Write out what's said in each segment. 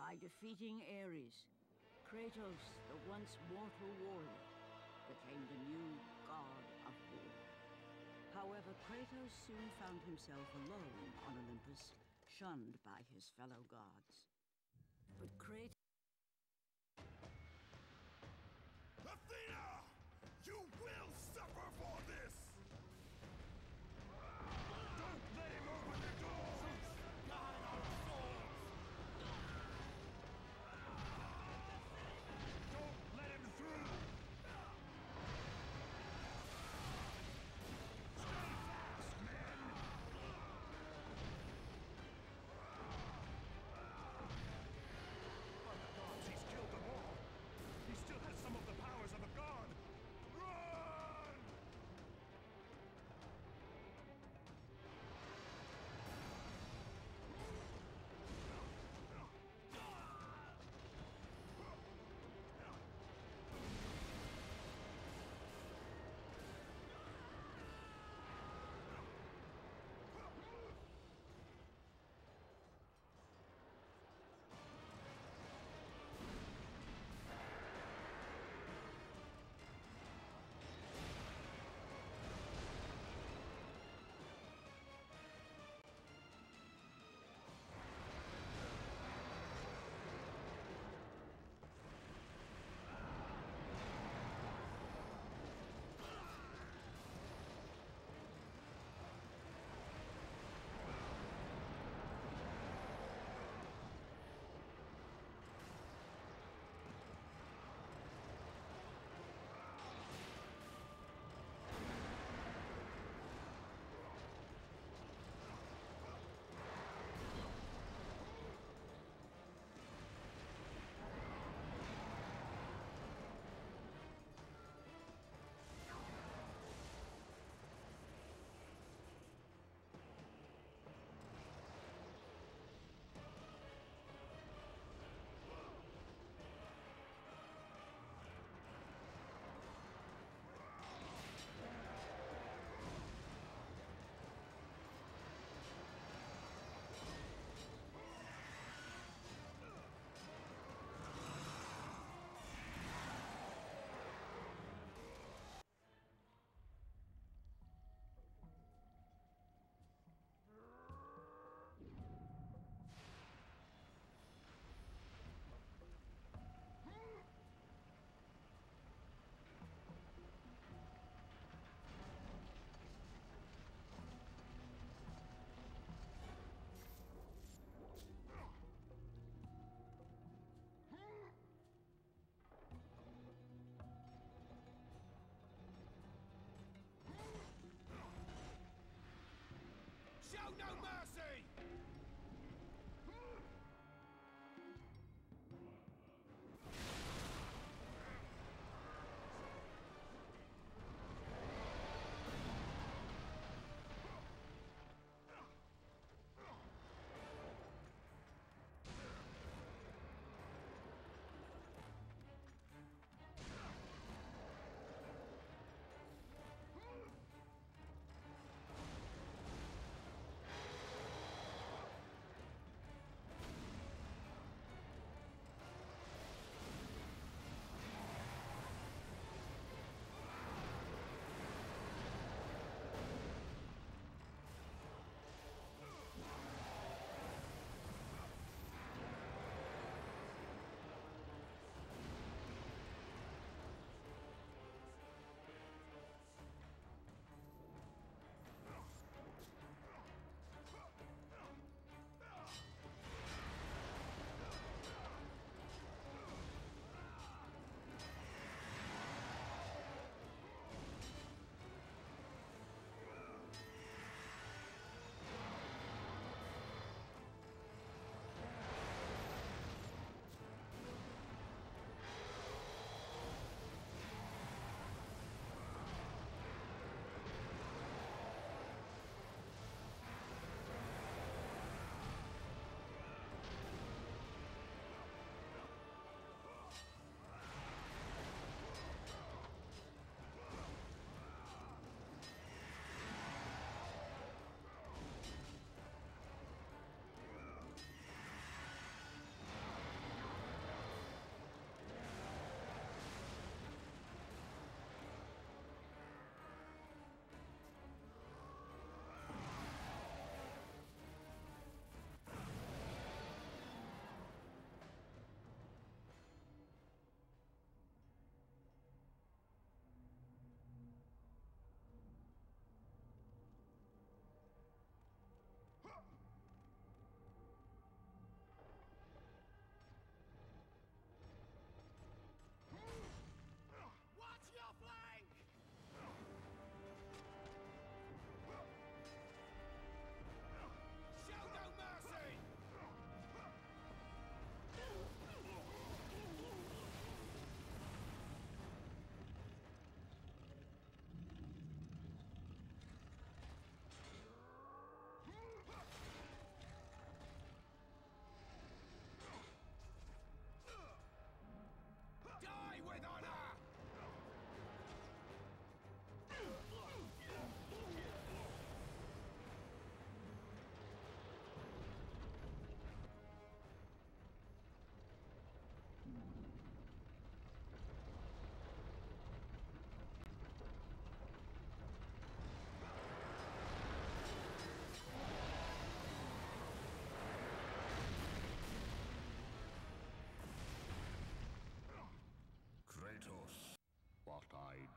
By defeating Ares, Kratos, the once mortal warrior, became the new god of war. However, Kratos soon found himself alone on Olympus, shunned by his fellow gods. But Kratos... Athena! You will suffer for this! Don't let him open the door! Guide our souls! Don't let him through! Stay fast, men!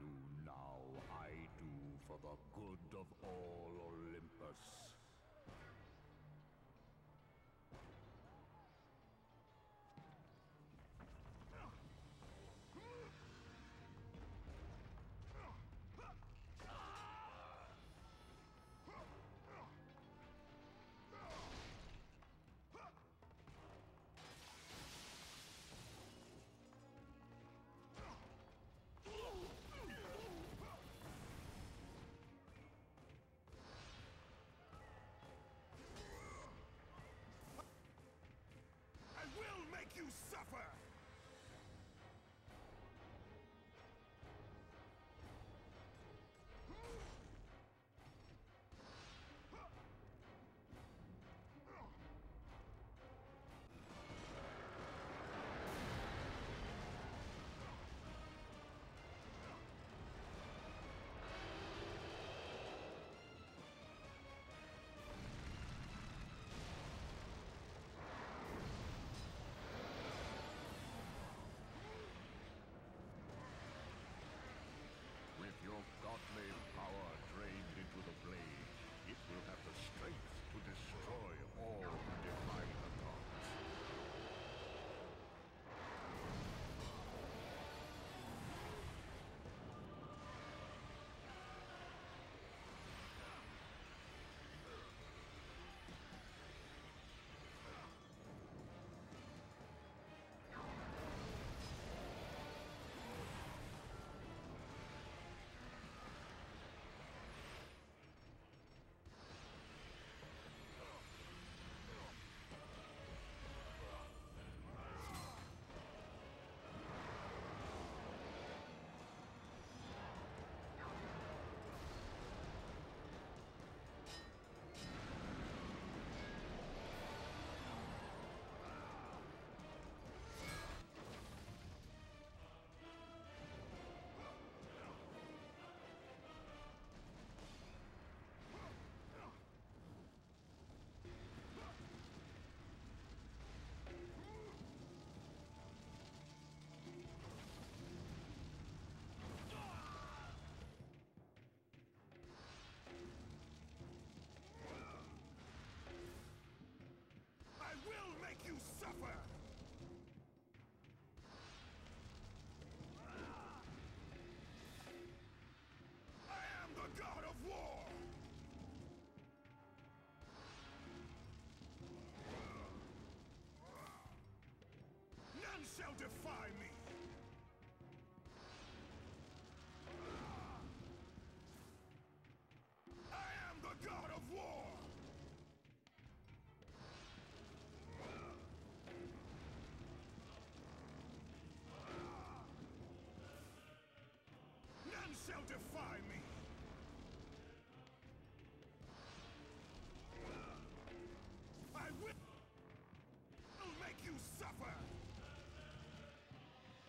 do now, I do for the good of all Olympus. I will make you suffer! With your godly power drained into the blade, it will have the strength to destroy all who defy the gods. I will make you suffer! I am the god of war! None shall defy me! I am the god of war! None shall defy me! I will make you suffer!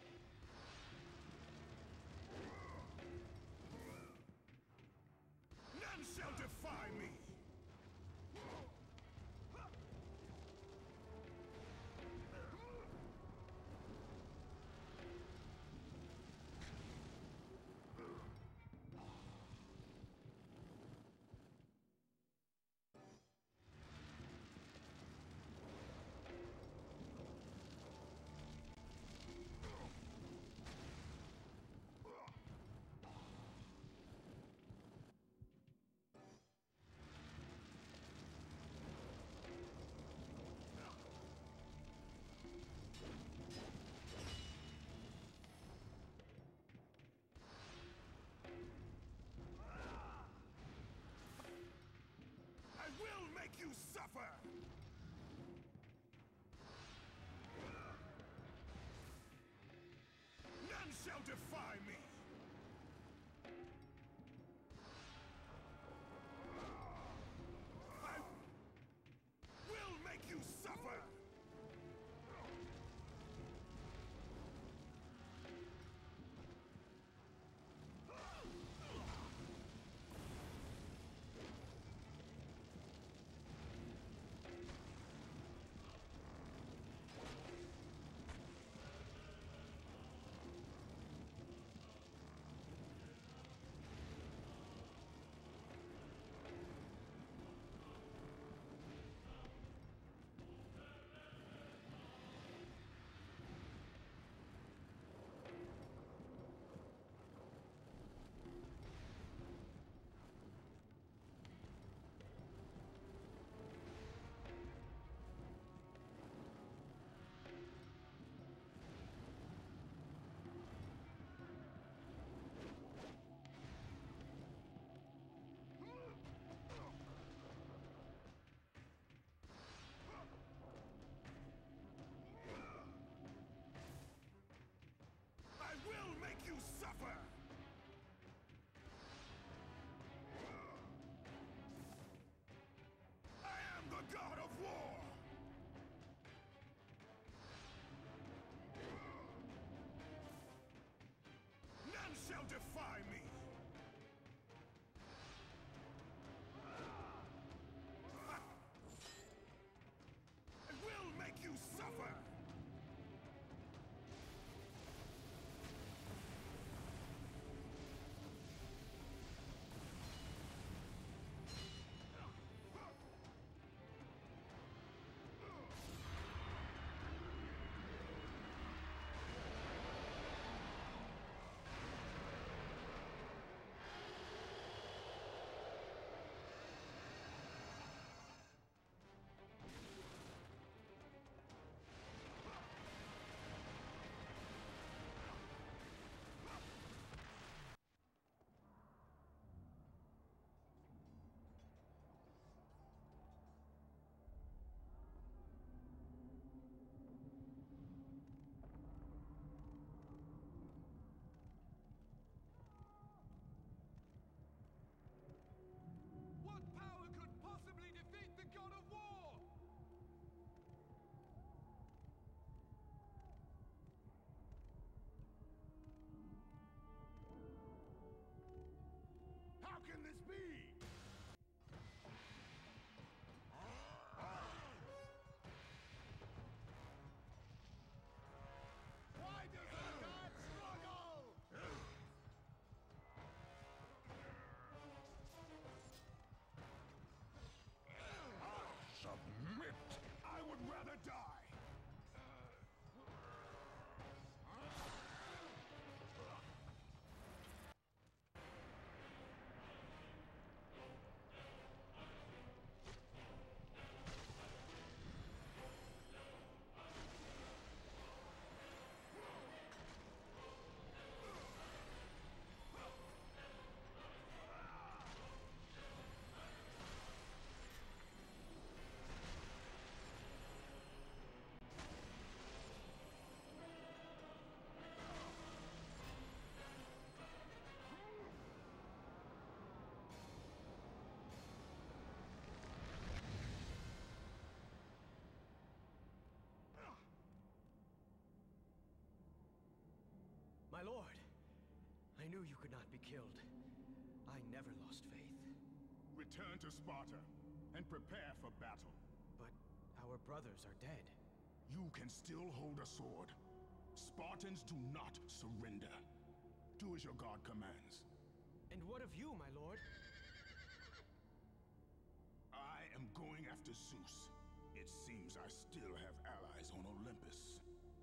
I knew you could not be killed. I never lost faith. Return to Sparta and prepare for battle. But our brothers are dead. You can still hold a sword. Spartans do not surrender. Do as your god commands. And what of you, my lord? I am going after Zeus. It seems I still have allies on Olympus.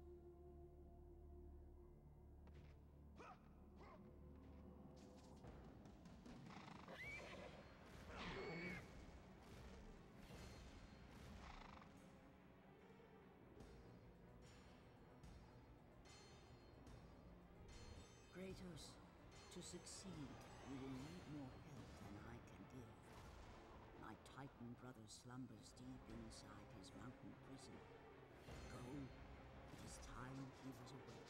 Kratos, to succeed, you will need more help than I can give. My Titan brother slumbers deep inside his mountain prison. Go. It is time he was awake.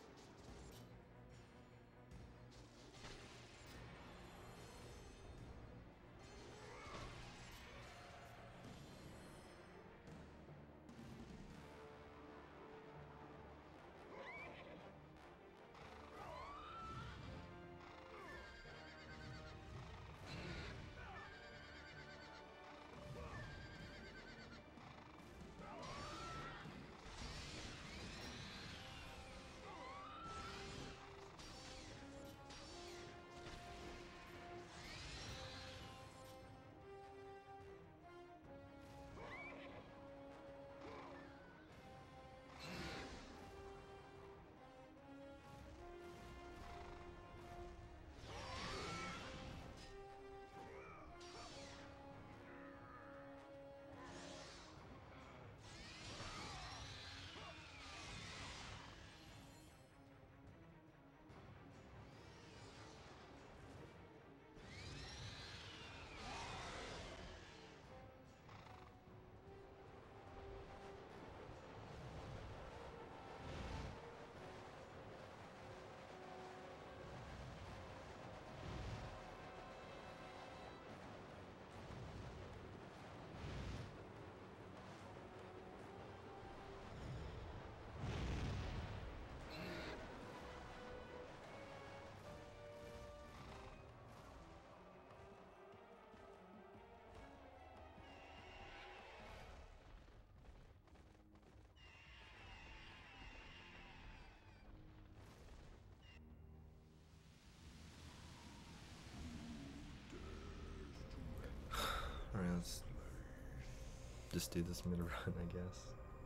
Alright, let's just do this mid-run, I guess.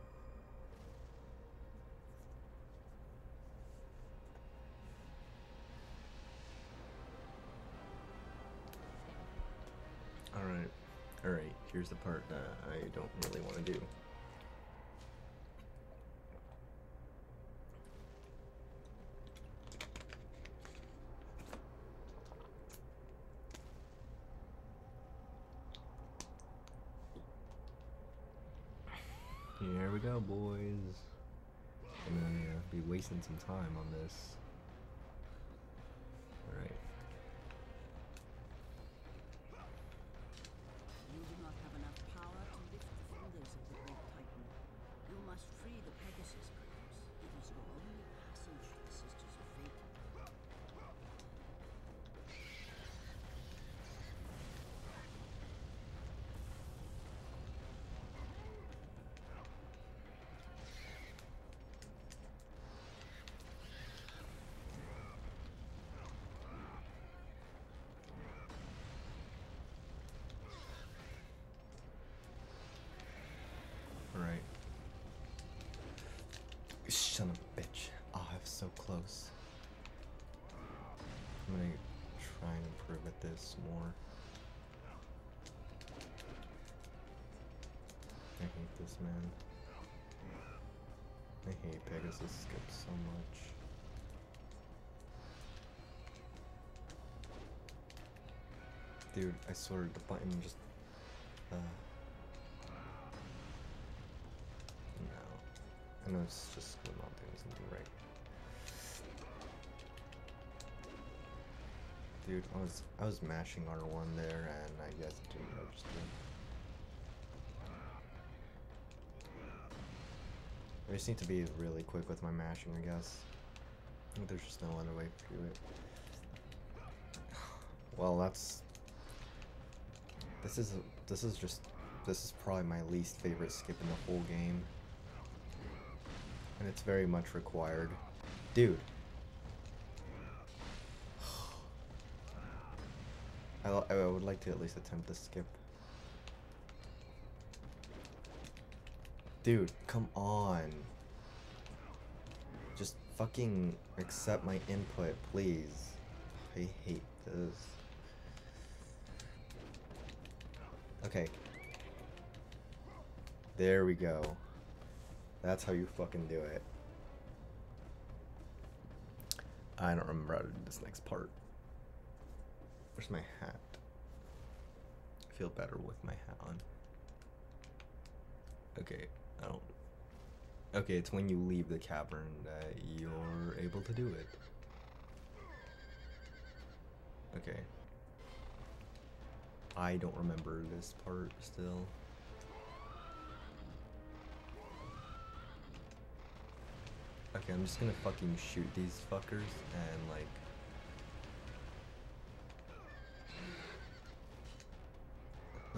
Alright, here's the part that I don't really want to do. Here we go, boys. I'm gonna be wasting some time on this. Alright. You do not have enough power to lift the fingers of the great Titan. You must free the Pegasus, Kratos. It is your only passage to the Sisters of Fate. Alright. Son of a bitch. Oh, I was so close. I'm gonna try and improve at this more. I hate this, man. I hate Pegasus skips so much. Dude, I swear the button just no. I know it's just I'm not doing something right. Dude, I was mashing R1 there and I guess it didn't register. I just need to be really quick with my mashing, I guess. I think there's just no other way to do it. Well, that's... This is probably my least favorite skip in the whole game. And it's very much required. Dude. I would like to at least attempt to skip. Dude, come on. Just fucking accept my input, please. I hate this. Okay. There we go. That's how you fucking do it. I don't remember how to do this next part. Where's my hat? I feel better with my hat on. Okay, I don't... Okay, it's when you leave the cavern that you're able to do it. Okay. I don't remember this part still. Okay, I'm just gonna fucking shoot these fuckers and like... Huh.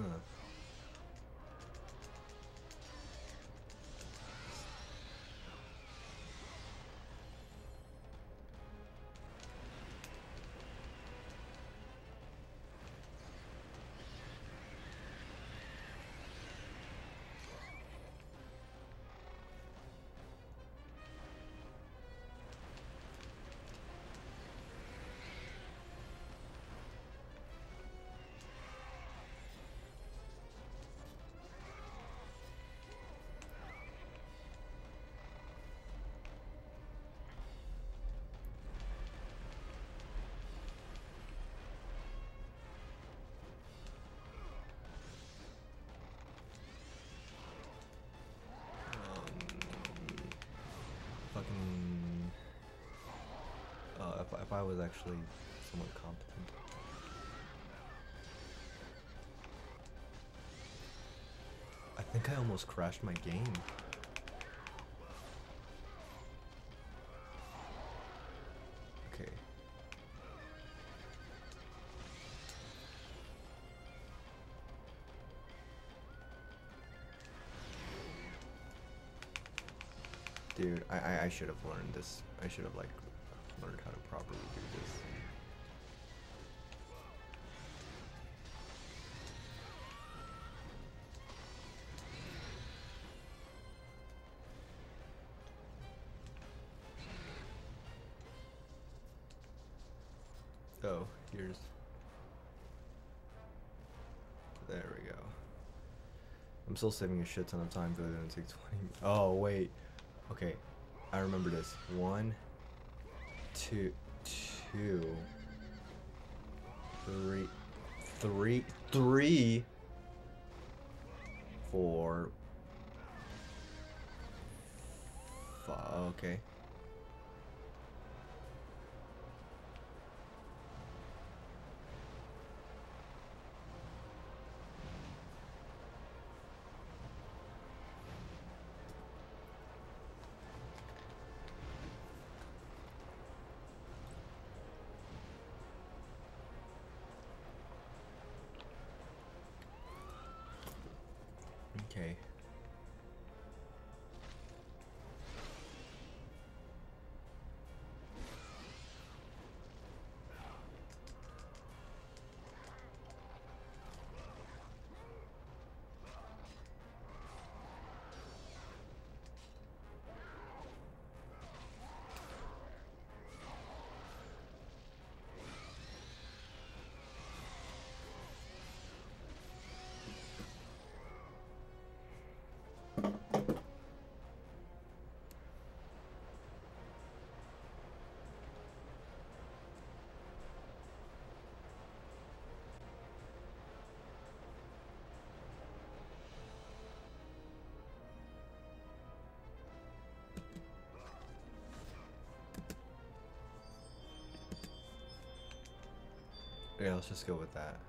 If I was actually somewhat competent. I think I almost crashed my game. Okay. Dude, I should have learned this. I should have like learned how to properly do this. Oh, here's... There we go. I'm still saving a shit ton of time, but it didn't take 20... Oh, wait. Okay, I remember this. 1, 2, 3, 4, 5. Okay. Okay. Yeah, let's just go with that.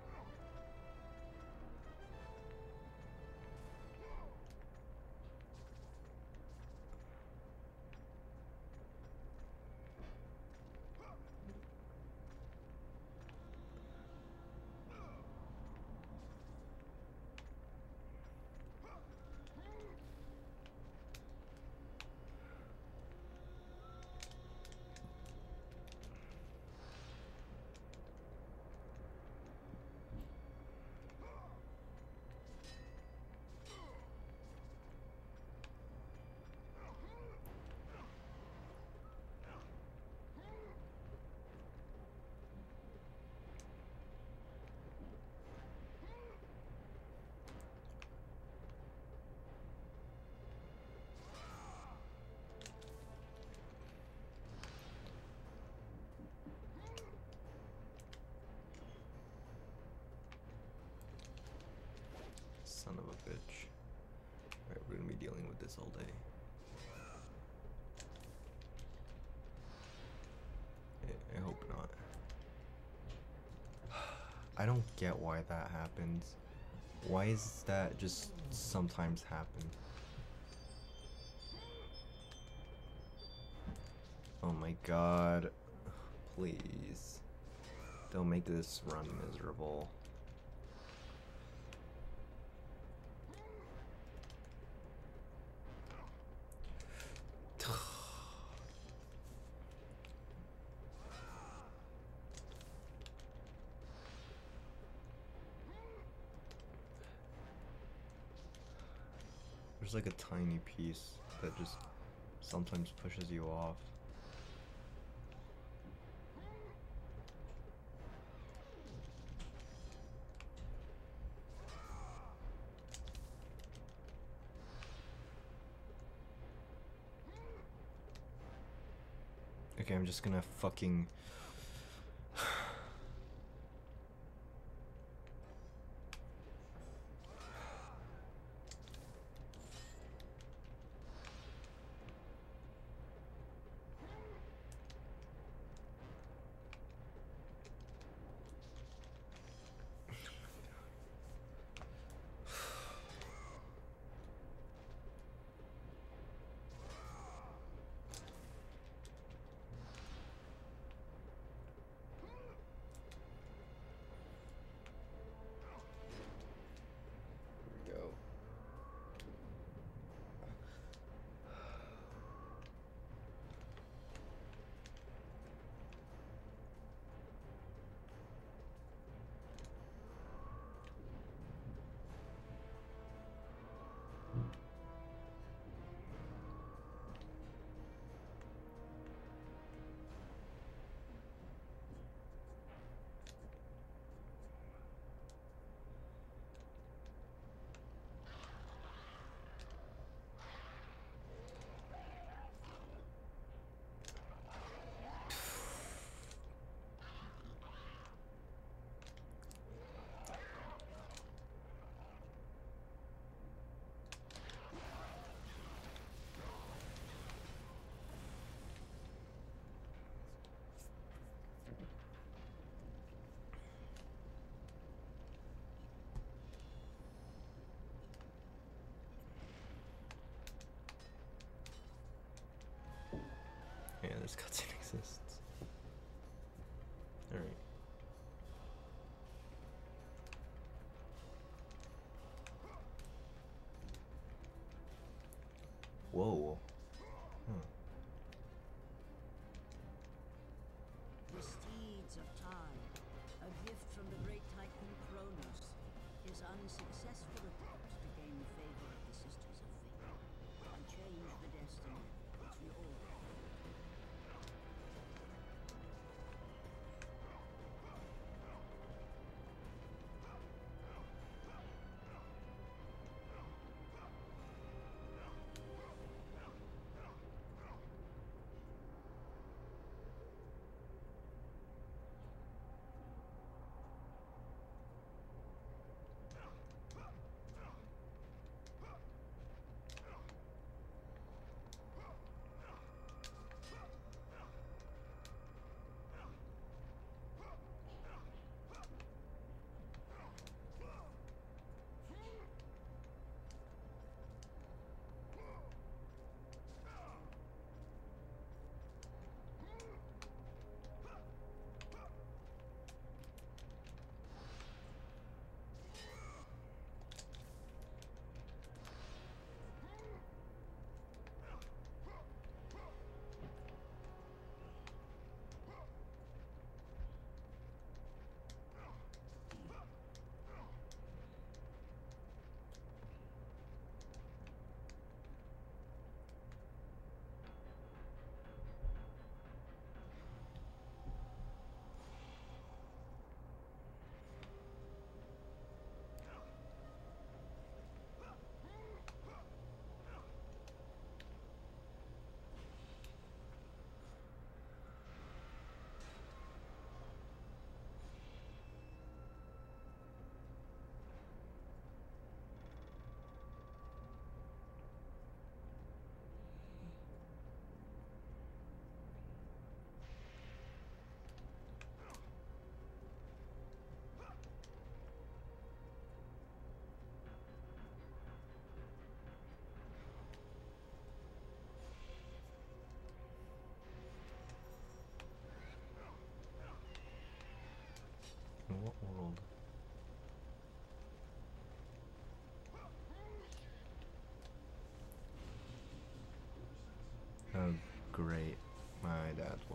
with this all day. I hope not. I don't get why that happens. Why is that just sometimes happen? Oh my god. Please. Don't make this run miserable. There's like a tiny piece that just sometimes pushes you off. Okay, I'm just gonna fucking... Go. Yeah, this cutscene exists. Alright. Whoa. Huh. The steeds of time, a gift from the great Titan Kronos, his unsuccessful attempt to gain the favor of the Sisters of Fate and change the destiny which we all hold.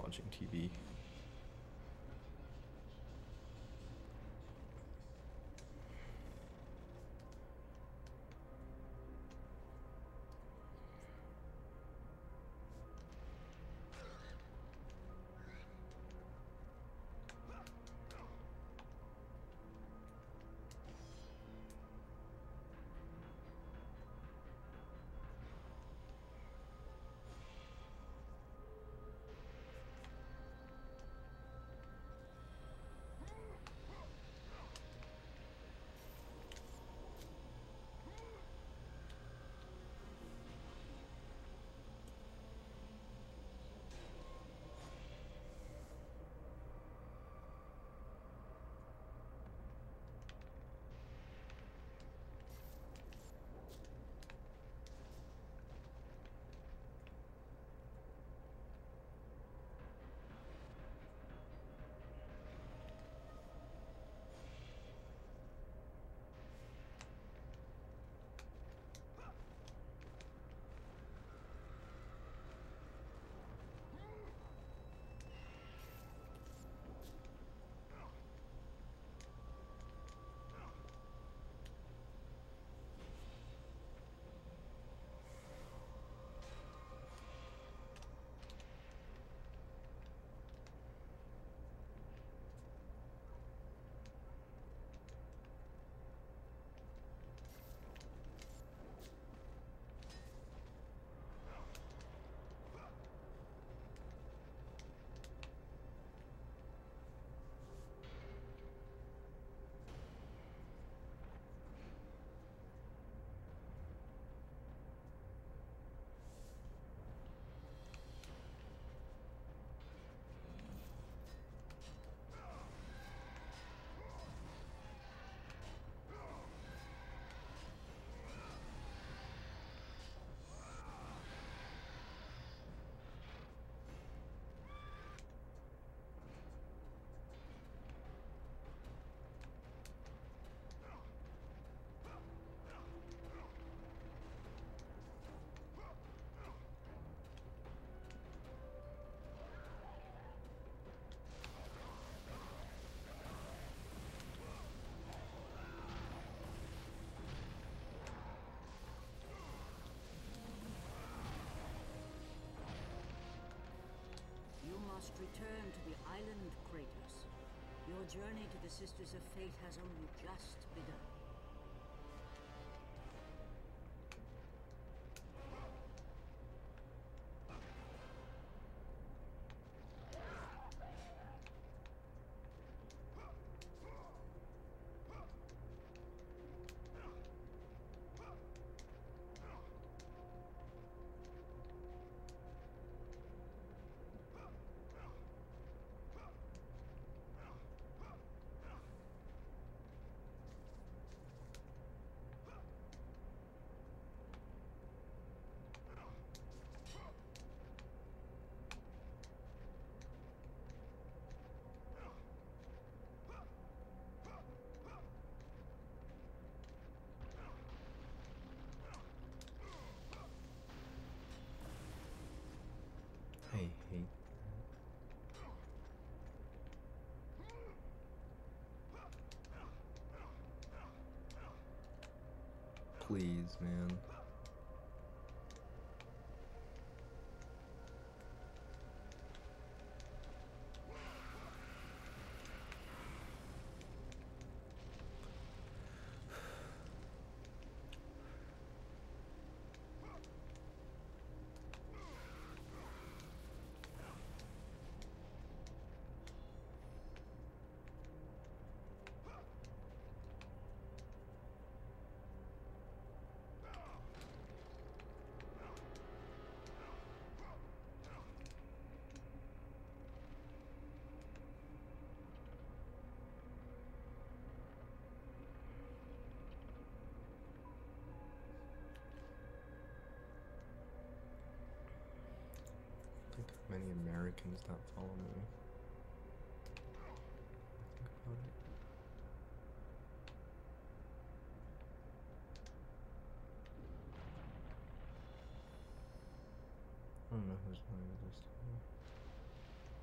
watching TV. Must return to the island, Kratos. Your journey to the Sisters of Fate has only just begun. I hate please, man. I think many Americans that follow me. Think about it. I don't know who's playing this time.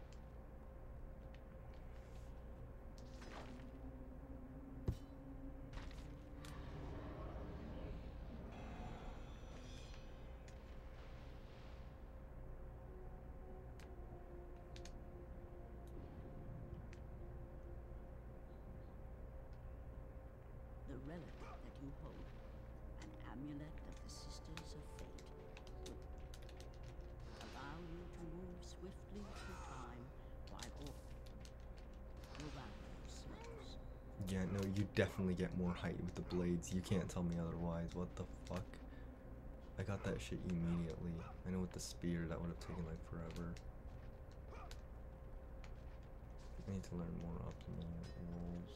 relic that you hold, an amulet of the Sisters of Fate, would allow you to move swiftly through time while Orlando slows. Yeah, no, you definitely get more height with the blades. You can't tell me otherwise. What the fuck? I got that shit immediately. I know with the spear that would have taken like forever. I need to learn more optimal rolls.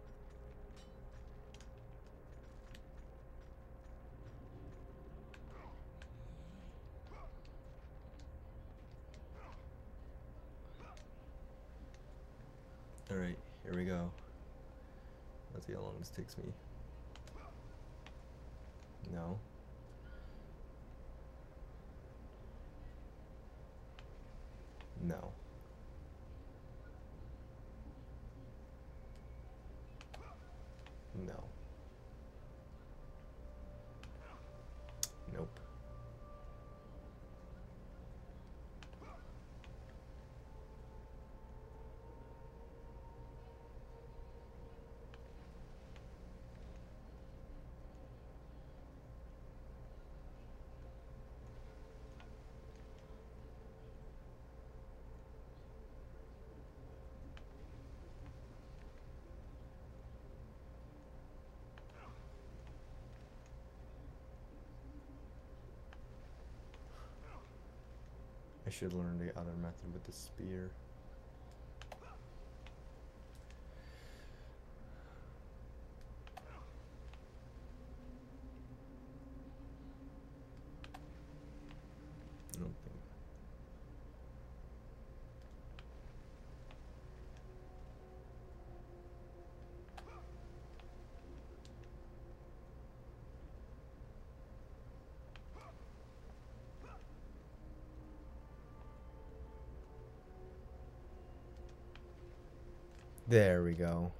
Alright, here we go. Let's see how long this takes me. No. No. No. Nope. I should learn the other method with the spear. I don't think. There we go.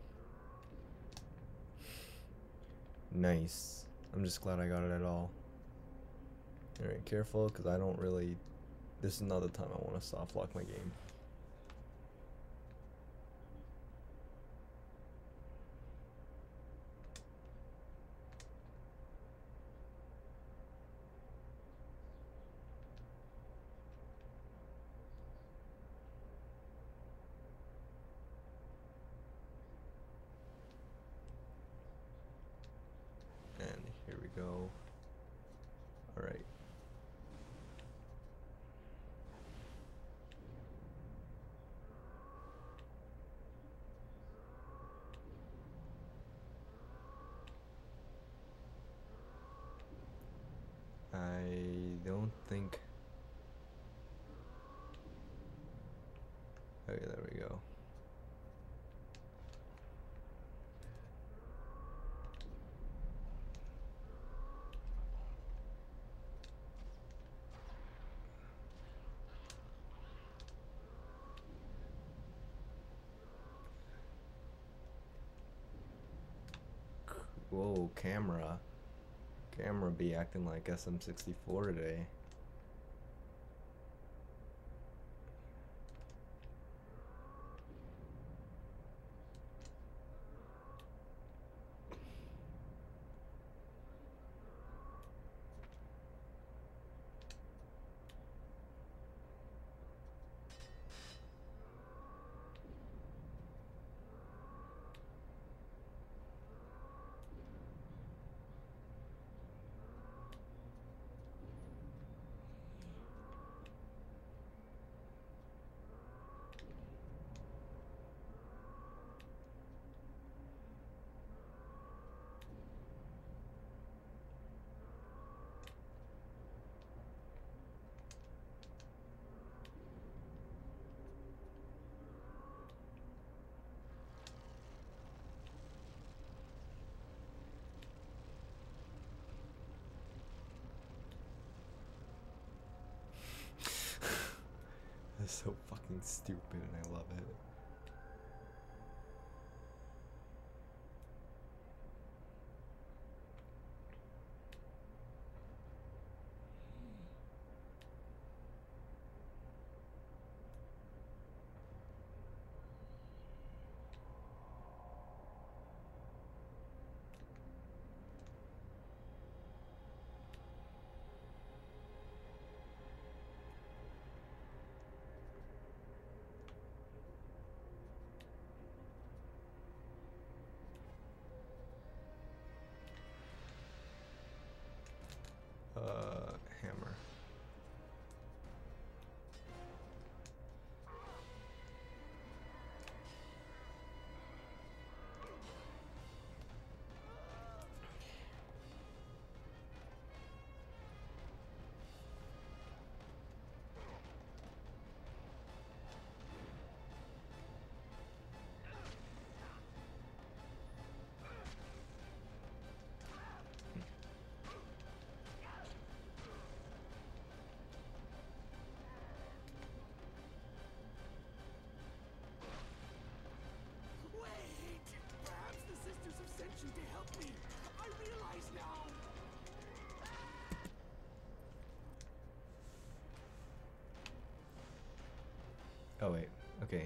Nice. I'm just glad I got it at all. Alright, careful, because I don't really... This is not the time I want to soft lock my game. And here we go. Alright. I don't think... Okay, there we go. Whoa, camera. Camera be acting like SM64 today. That's so fucking stupid and I love it. Oh wait, okay.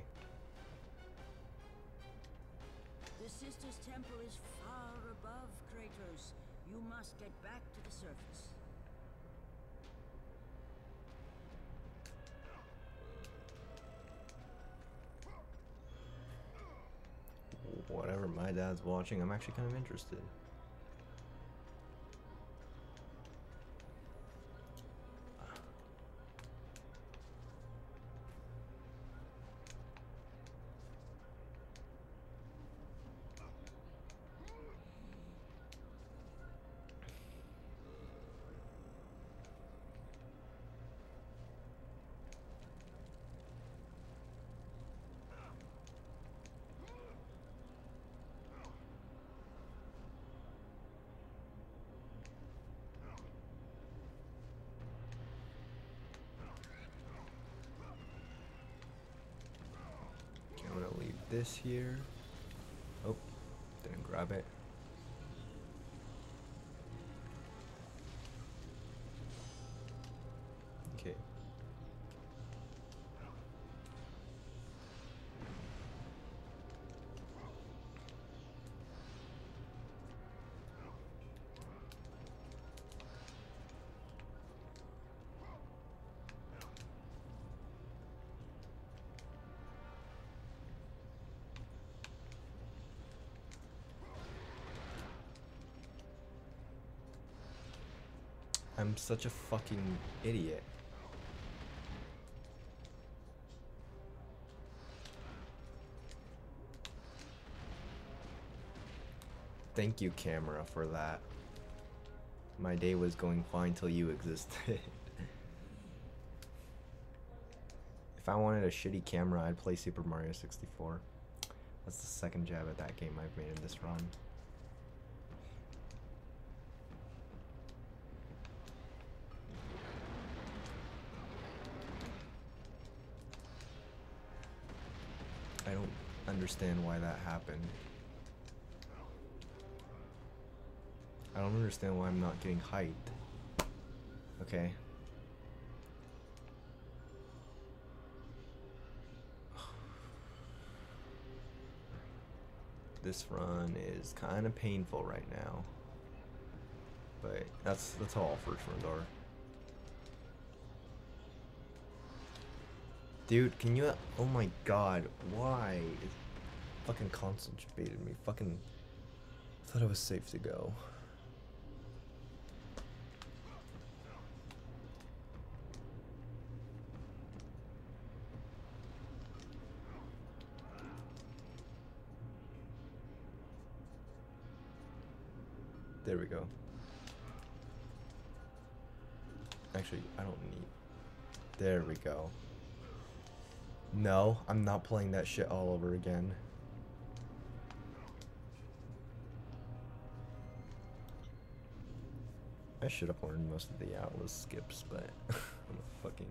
The Sisters' Temple is far above Kratos. You must get back to the surface. Whatever my dad's watching, I'm actually kind of interested. I'm gonna leave this here. Oh, didn't grab it. Okay. I'm such a fucking idiot. Thank you, camera, for that. My day was going fine till you existed. If I wanted a shitty camera, I'd play Super Mario 64. That's the second jab at that game I've made in this run. I don't understand why that happened. I don't understand why I'm not getting hyped. Okay. This run is kind of painful right now. But that's how all first runs are. Dude, can you... Oh my god, why? It fucking console just baited me. Fucking... I thought it was safe to go. There we go. Actually, I don't need... There we go. No, I'm not playing that shit all over again. I should have learned most of the Atlas skips, but I'm a fucking...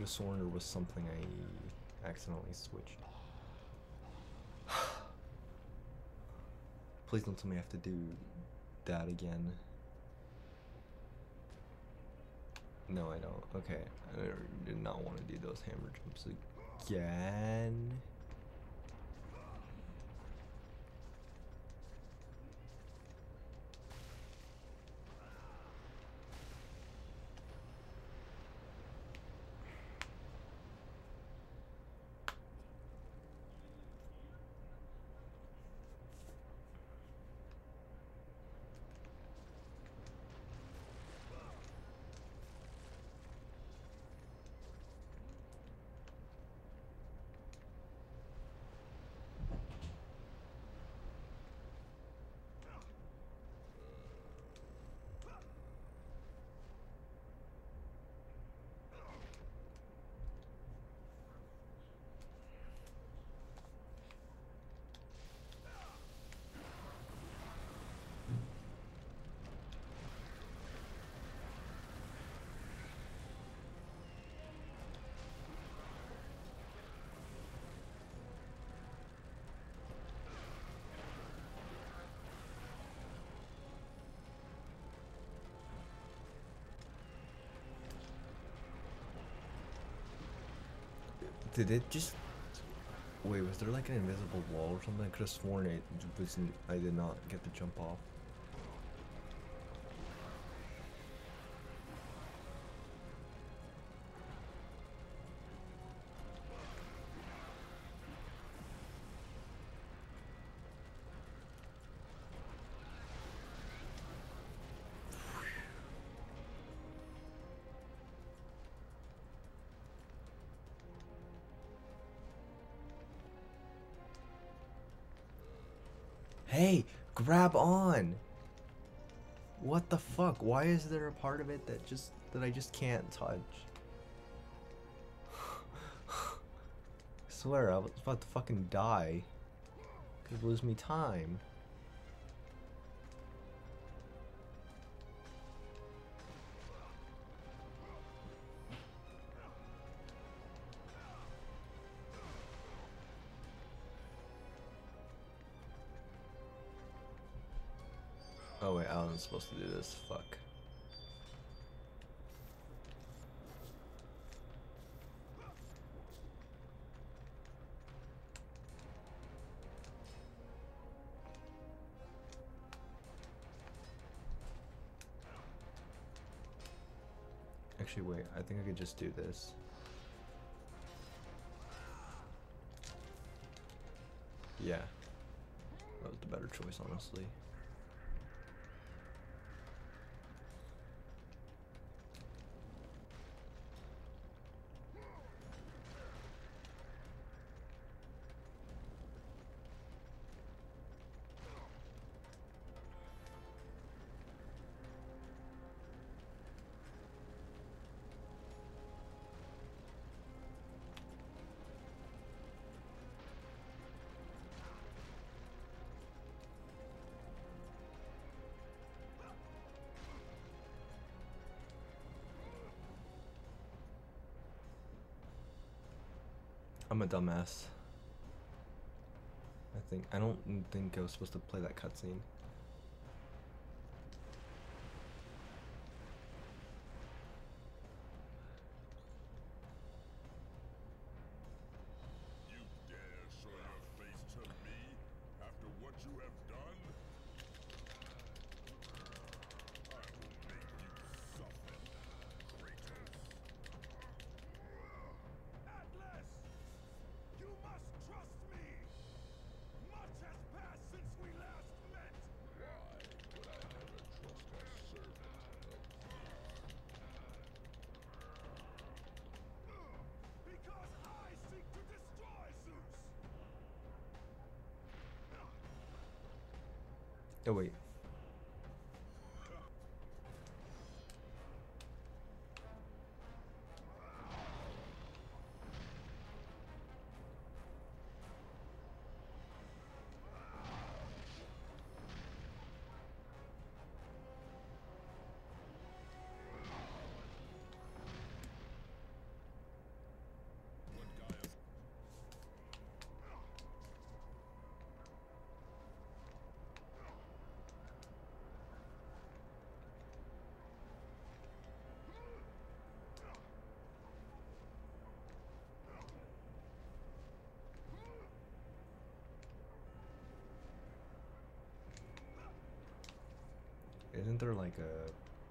could have sworn there was something I accidentally switched. Please don't tell me I have to do that again. No, I don't. Okay, I did not want to do those hammer jumps again. Did it just... Wait, was there like an invisible wall or something? I could have sworn it wasn't... I did not get to jump off. Hey, grab on! What the fuck? Why is there a part of it that I just can't touch? I swear, I was about to fucking die. Could lose me time. Oh wait, I wasn't supposed to do this. Fuck. Actually, wait. I think I could just do this. Yeah. That was the better choice, honestly. I'm a dumbass. I don't think I was supposed to play that cutscene. You dare show your face to me after what you have done? I will make you suffer, Kratos. Atlas! You must trust me! Much has passed since we last met! Why would I ever trust a servant of Because I seek to destroy Zeus! Oh wait. Isn't there like a...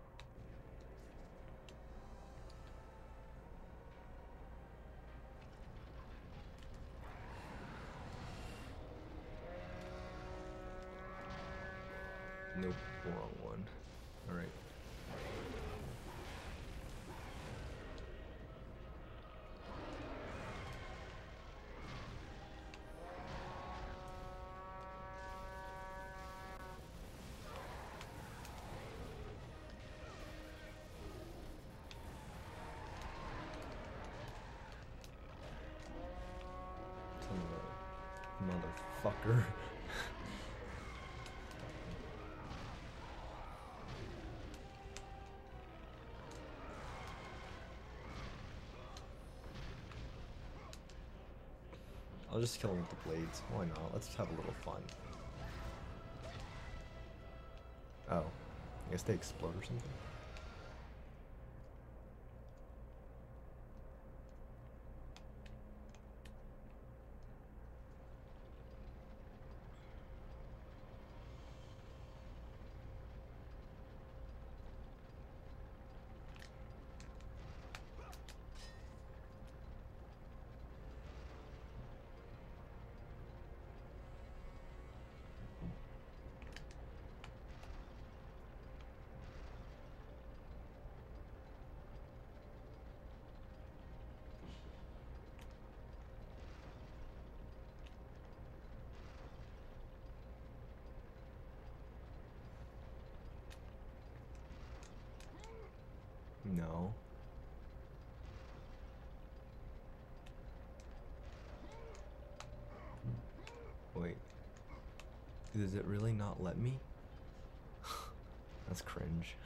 Nope, wrong one. Alright. Motherfucker. I'll just kill him with the blades. Why not? Let's have a little fun. Oh. I guess they explode or something? No. Wait. Does it really not let me? That's cringe.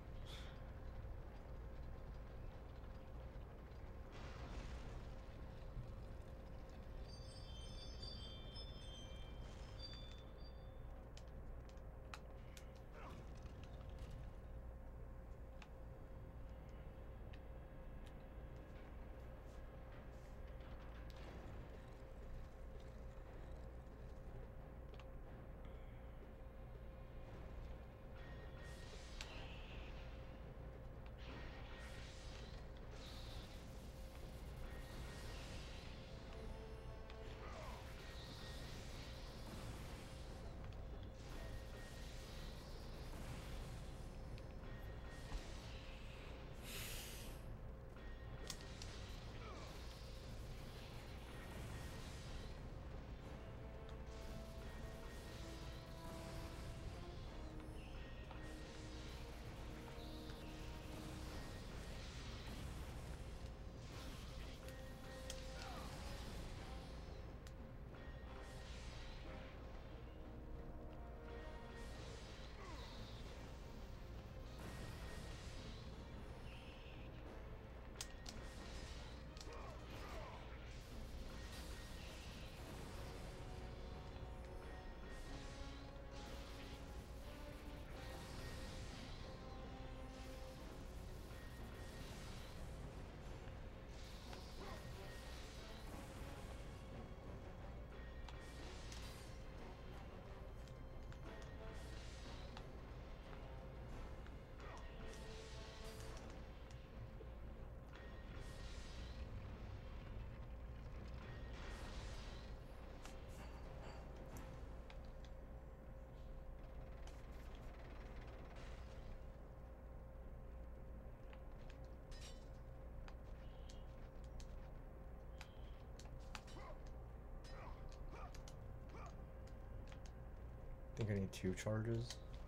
I think I need 2 charges.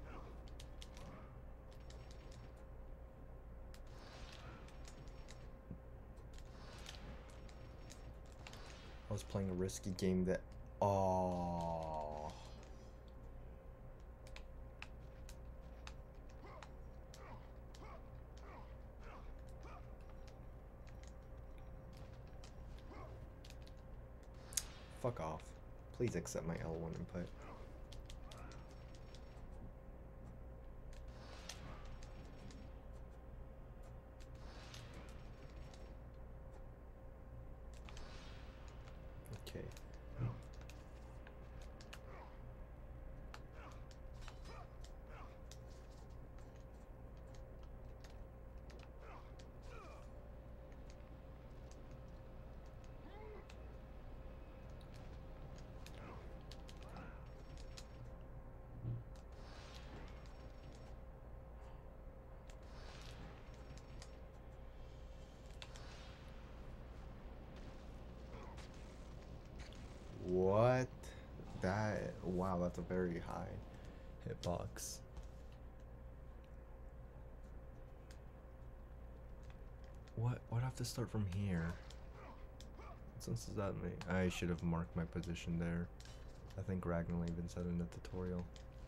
I was playing a risky game that... Oh. Fuck off. Please accept my L1 input. Okay. That, wow, that's a very high hitbox. What do I have to start from here? What sense does that make? I should have marked my position there. I think Ragnar even said in the tutorial.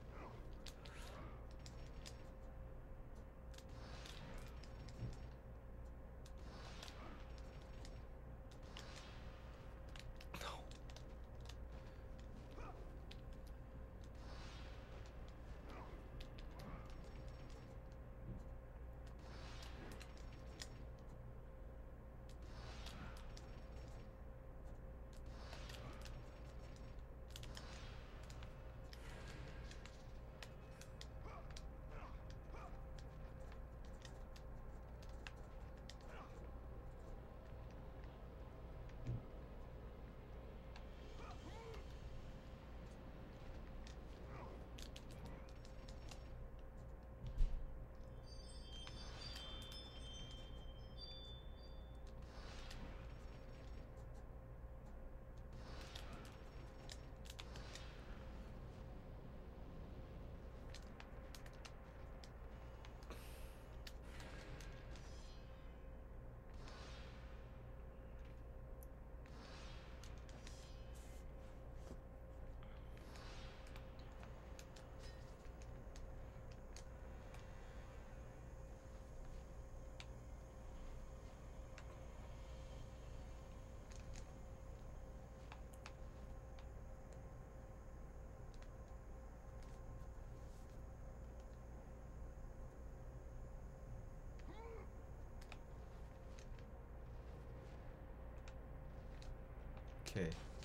Okay.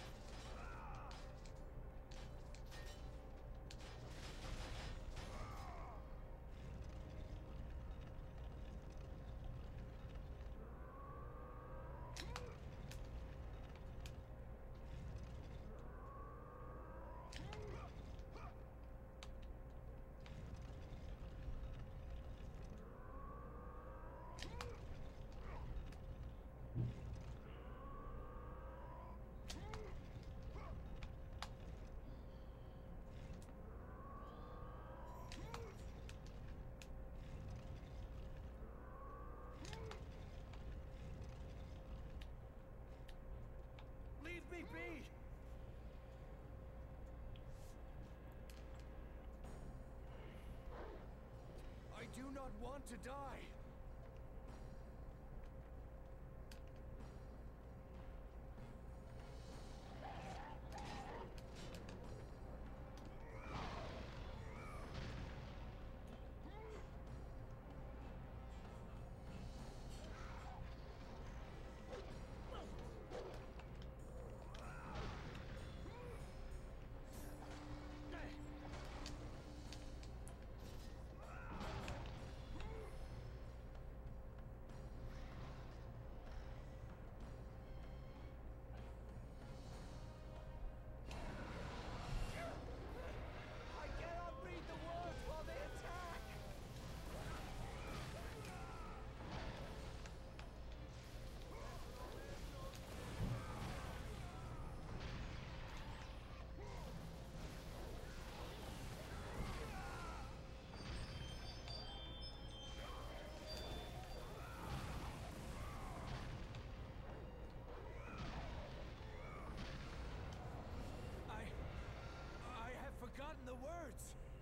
Leave me be! I do not want to die! I cannot read the words while they attack! I have forgotten the words!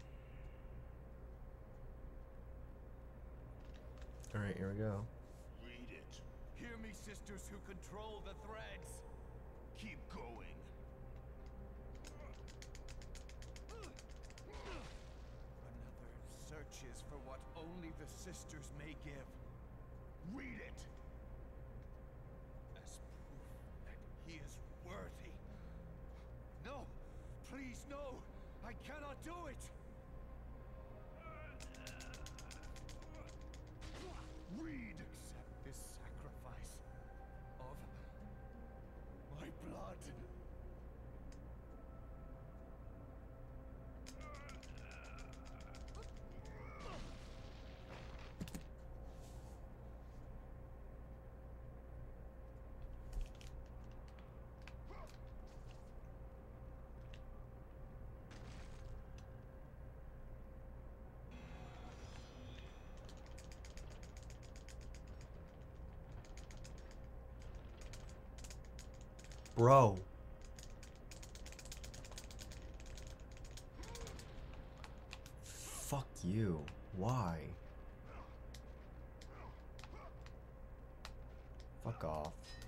Alright, here we go. Read it. Hear me, sisters who control the threads! Keep going. Another searches for what only the sisters may give. Read it. As proof that he is worthy. No! Please, no! I cannot do it! Read. Accept this sacrifice of my blood. Bro. Fuck you. Why? Fuck off.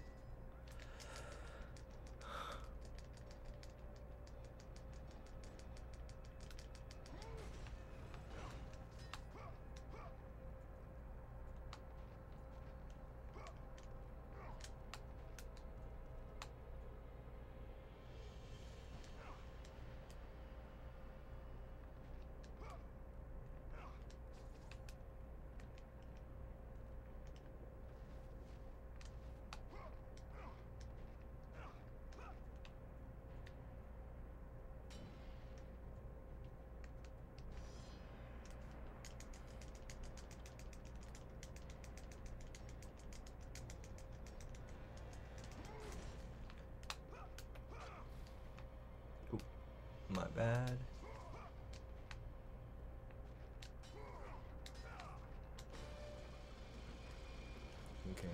My bad. Okay.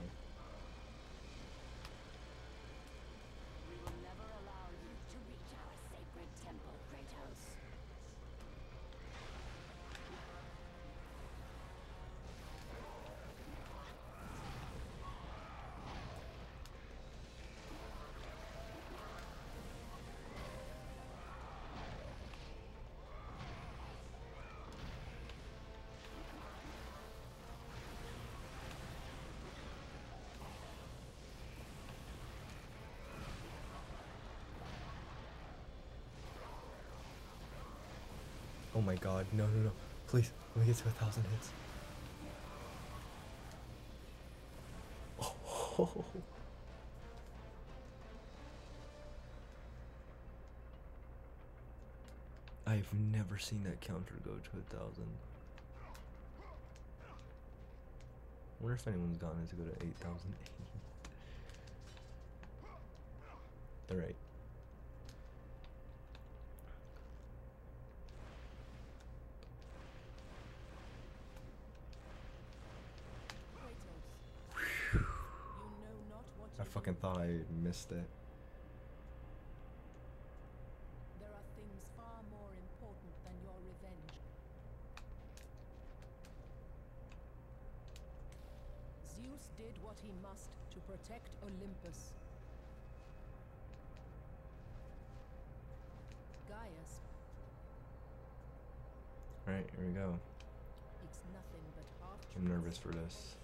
We will never allow you to reach our sacred temple, Kratos. Oh my god, no, no, no. Please, let me get to 1,000 hits. Oh. I've never seen that counter go to 1,000. I wonder if anyone's gotten it to go to 8,008. Alright. I fucking thought I missed it. There are things far more important than your revenge. Zeus did what he must to protect Olympus. Gaius Alright, here we go. speaks nothing but half I'm nervous for this.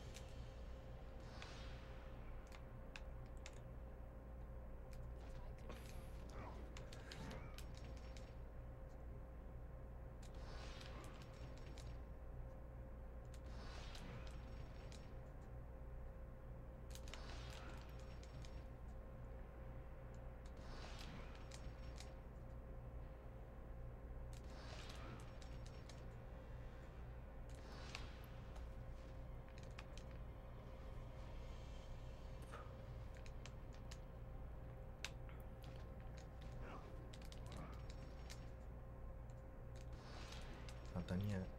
Not done yet.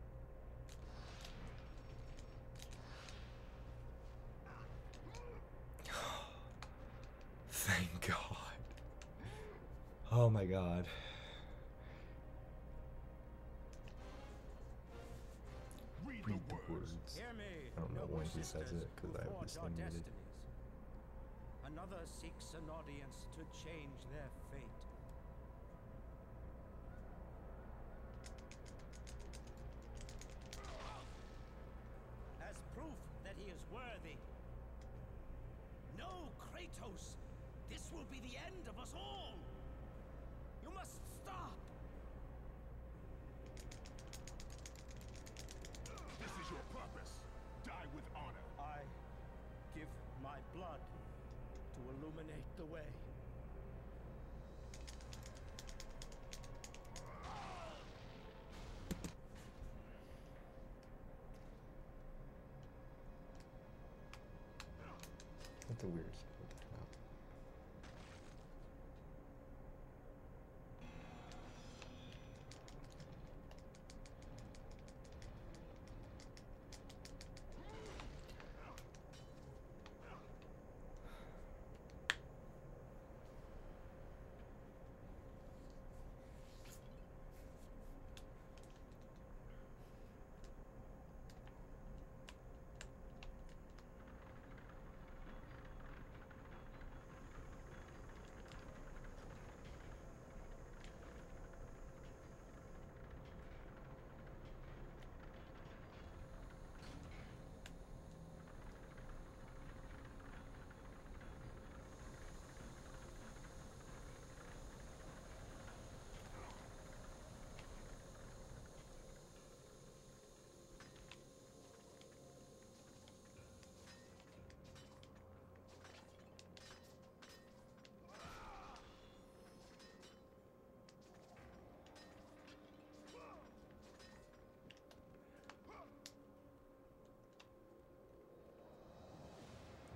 Thank God. Oh my God. Read Read the the words. words. Hear me, I don't know noble when he says sisters it, 'cause who I forge obviously our muted. destinies. Another seeks an audience to change their fate. As proof that he is worthy. No, Kratos! This will be the end of us all! You must stop! This is your purpose. Die with honor. I give my blood to illuminate the way. What the weird stuff.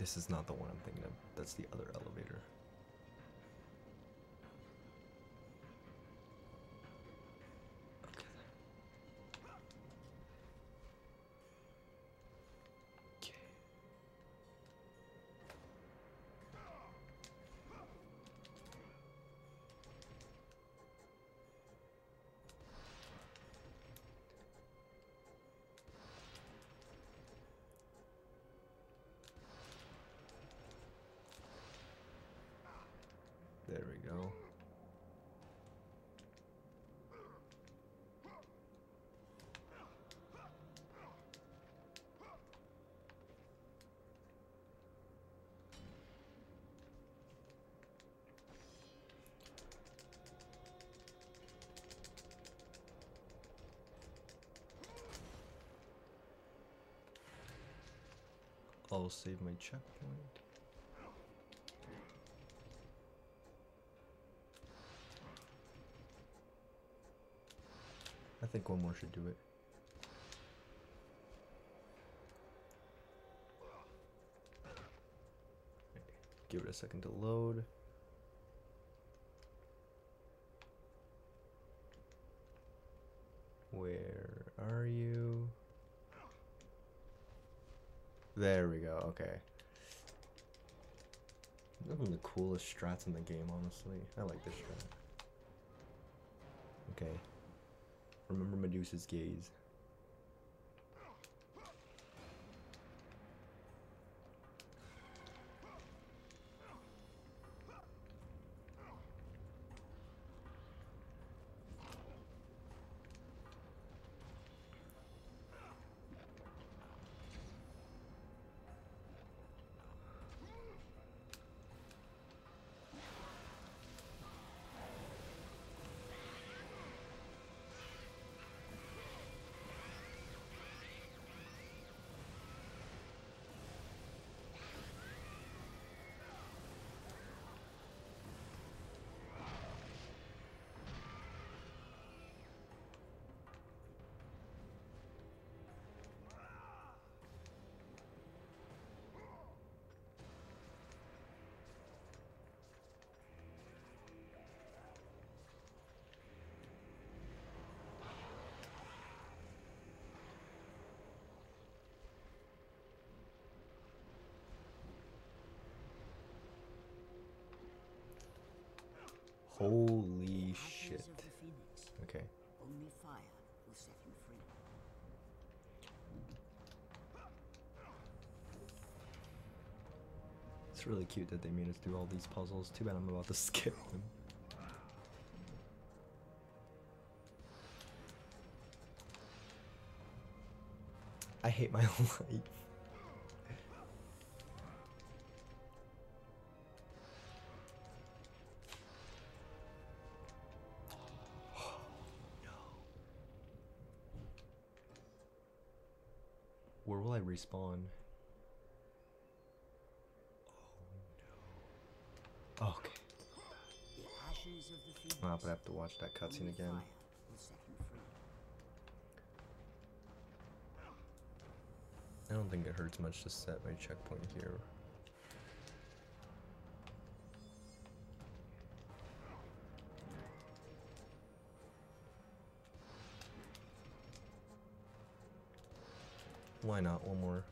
this is not the one I'm thinking of. That's the other elevator. Okay. There we go. I'll save my checkpoint. I think one more should do it. Give it a second to load. Where are you? There we go, okay. One of the coolest strats in the game, honestly. I like this strat. Okay. Remember Medusa's gaze. Holy shit. Ashes of the Phoenix. Okay. Only fire will set him free. It's really cute that they made us do all these puzzles. Too bad I'm about to skip them. I hate my life. Where will I respawn? Oh no. Okay. The ashes of the Phoenix. Oh, but I have to watch that cutscene Only again. fire will set him free. I don't think it hurts much to set my checkpoint here. Why not? One more.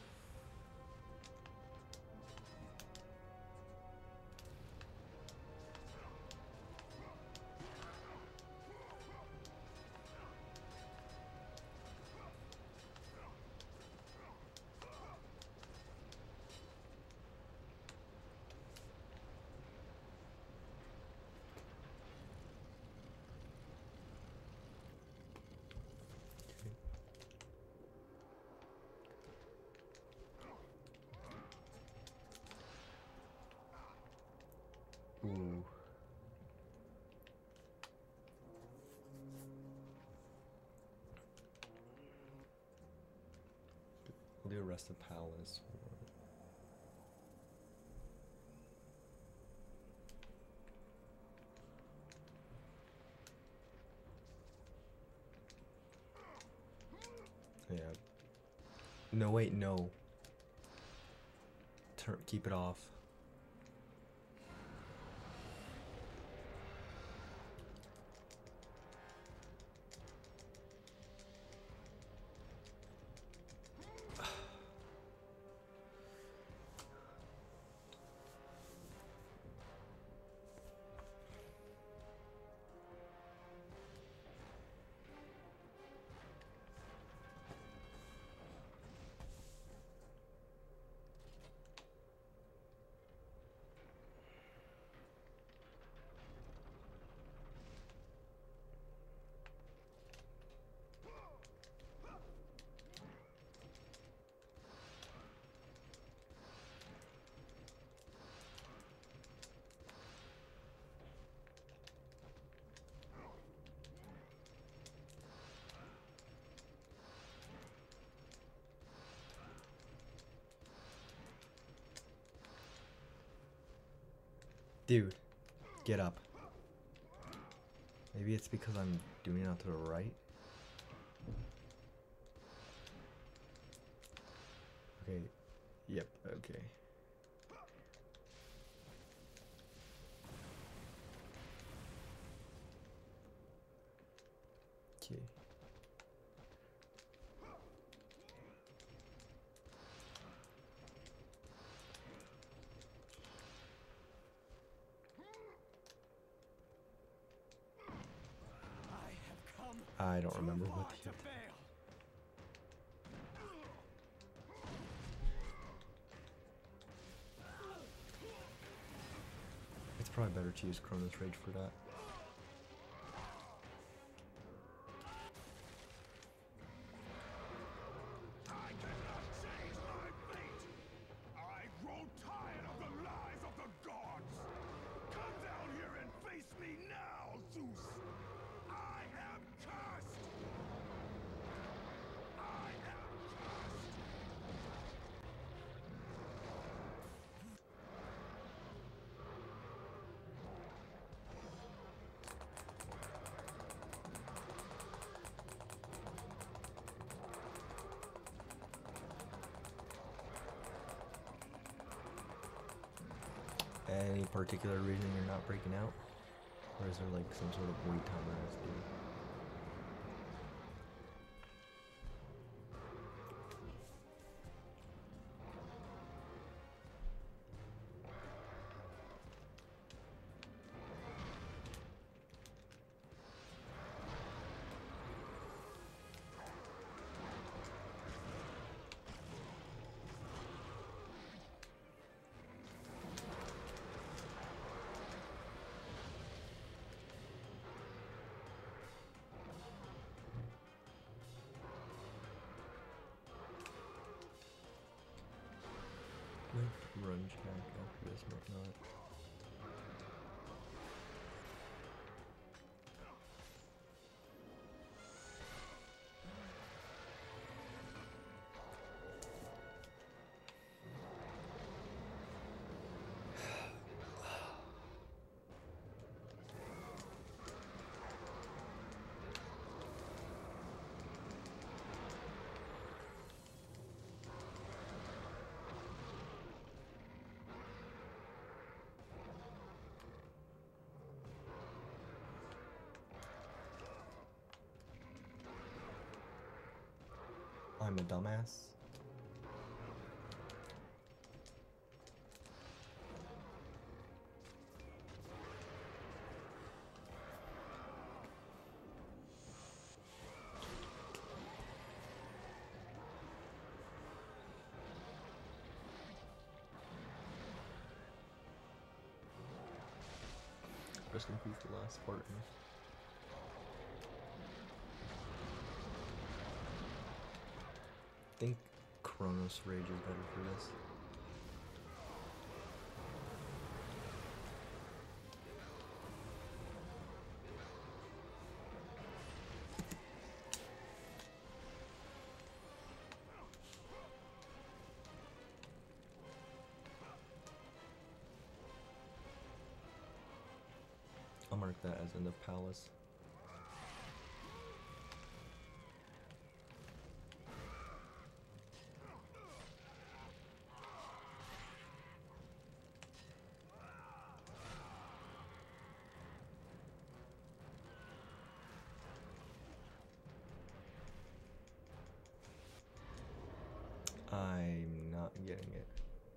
Ooh. We'll do Arrest the Palace. Yeah. No, wait, no. keep it off. Dude, get up. Maybe it's because I'm doing it out to the right. Okay. Yep, okay. Okay. I don't remember what the It's probably better to use Chronos Rage for that. I cannot change my fate. I grow tired of the lies of the gods. Come down here and face me now, Zeus. I am cursed. I am cursed. Any particular reason you're not breaking out? Or is there like some sort of wait timer I have to do? Run check after this might not. I'm a dumbass. Just complete the last part. I think Chronos Rage is better for this. I'll mark that as end of palace. getting it.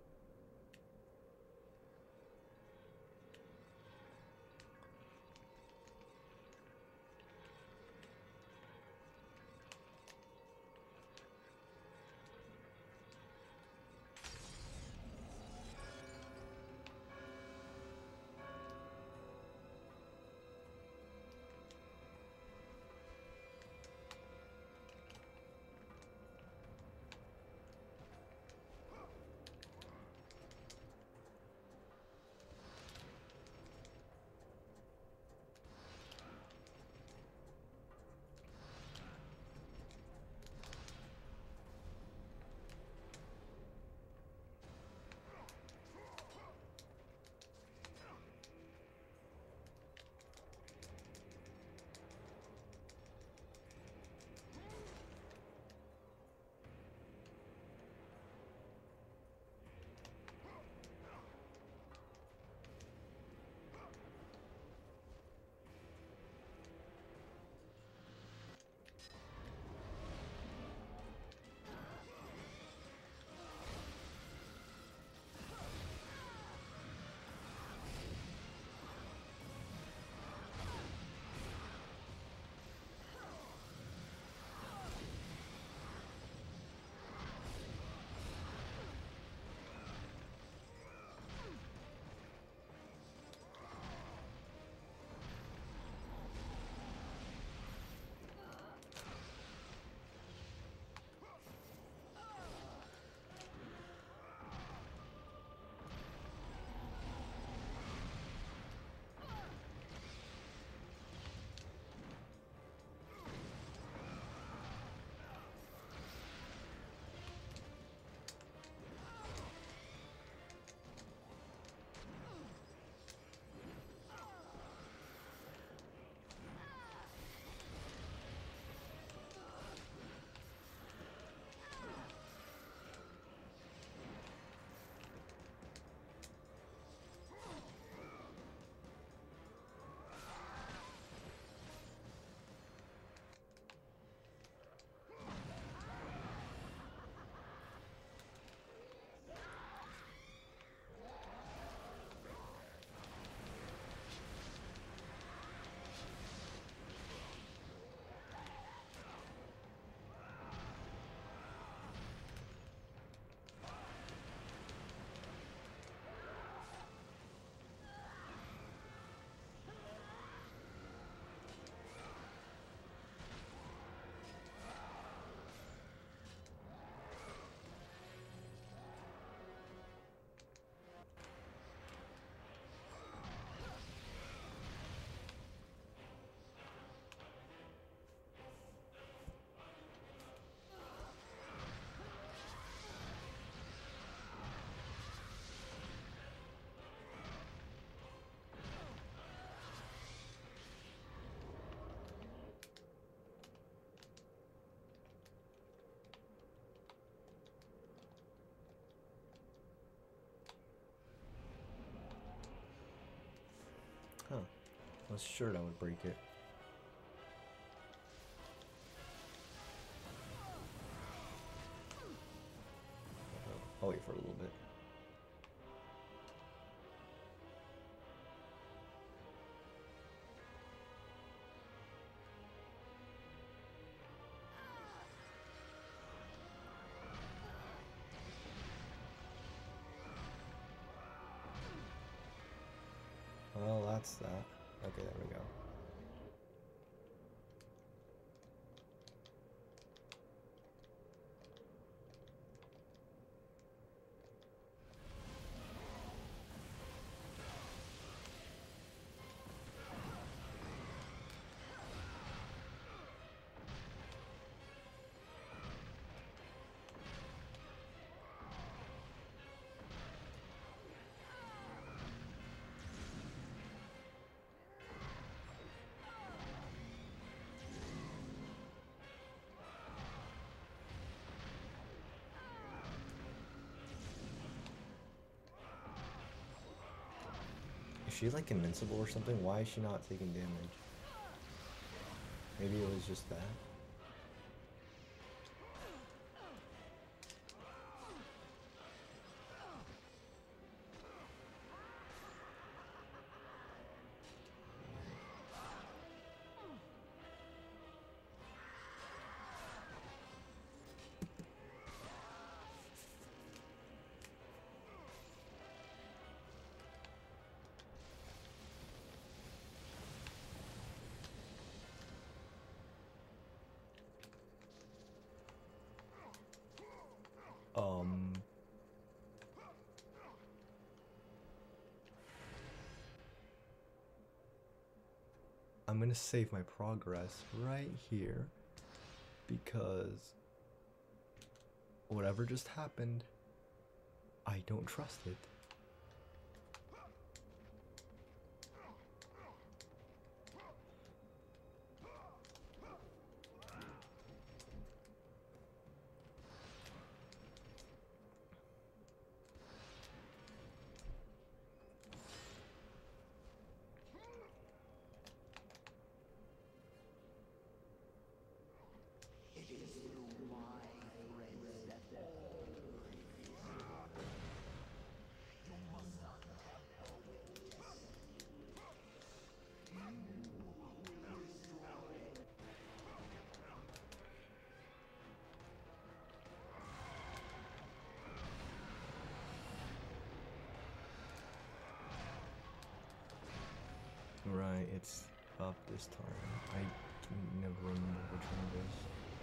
Huh. I was sure that would break it. I'll wait for a little bit. Well, that's that. Okay, there we go. Is she like invincible or something? Why is she not taking damage? Maybe it was just that. I'm gonna save my progress right here because whatever just happened, I don't trust it. Right, it's up this time. I can never remember which one it is.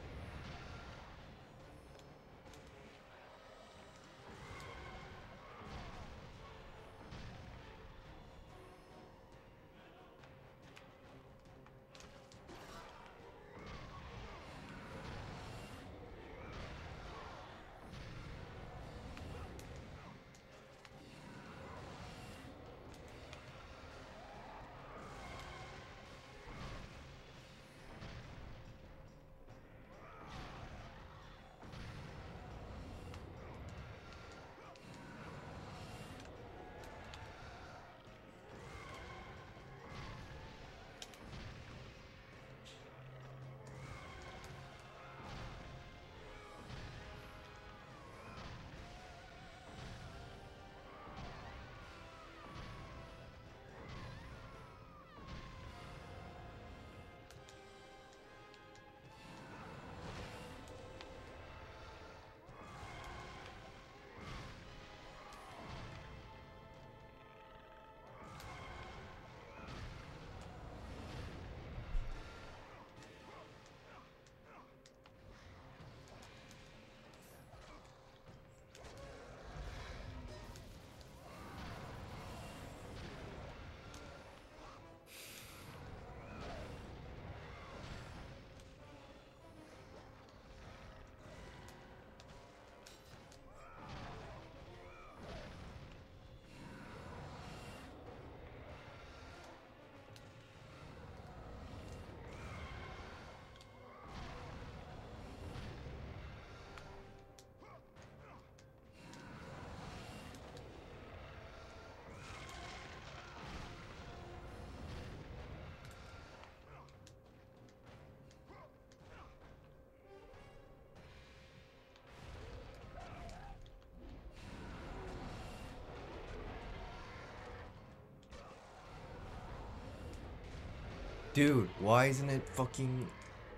Dude, why isn't it fucking...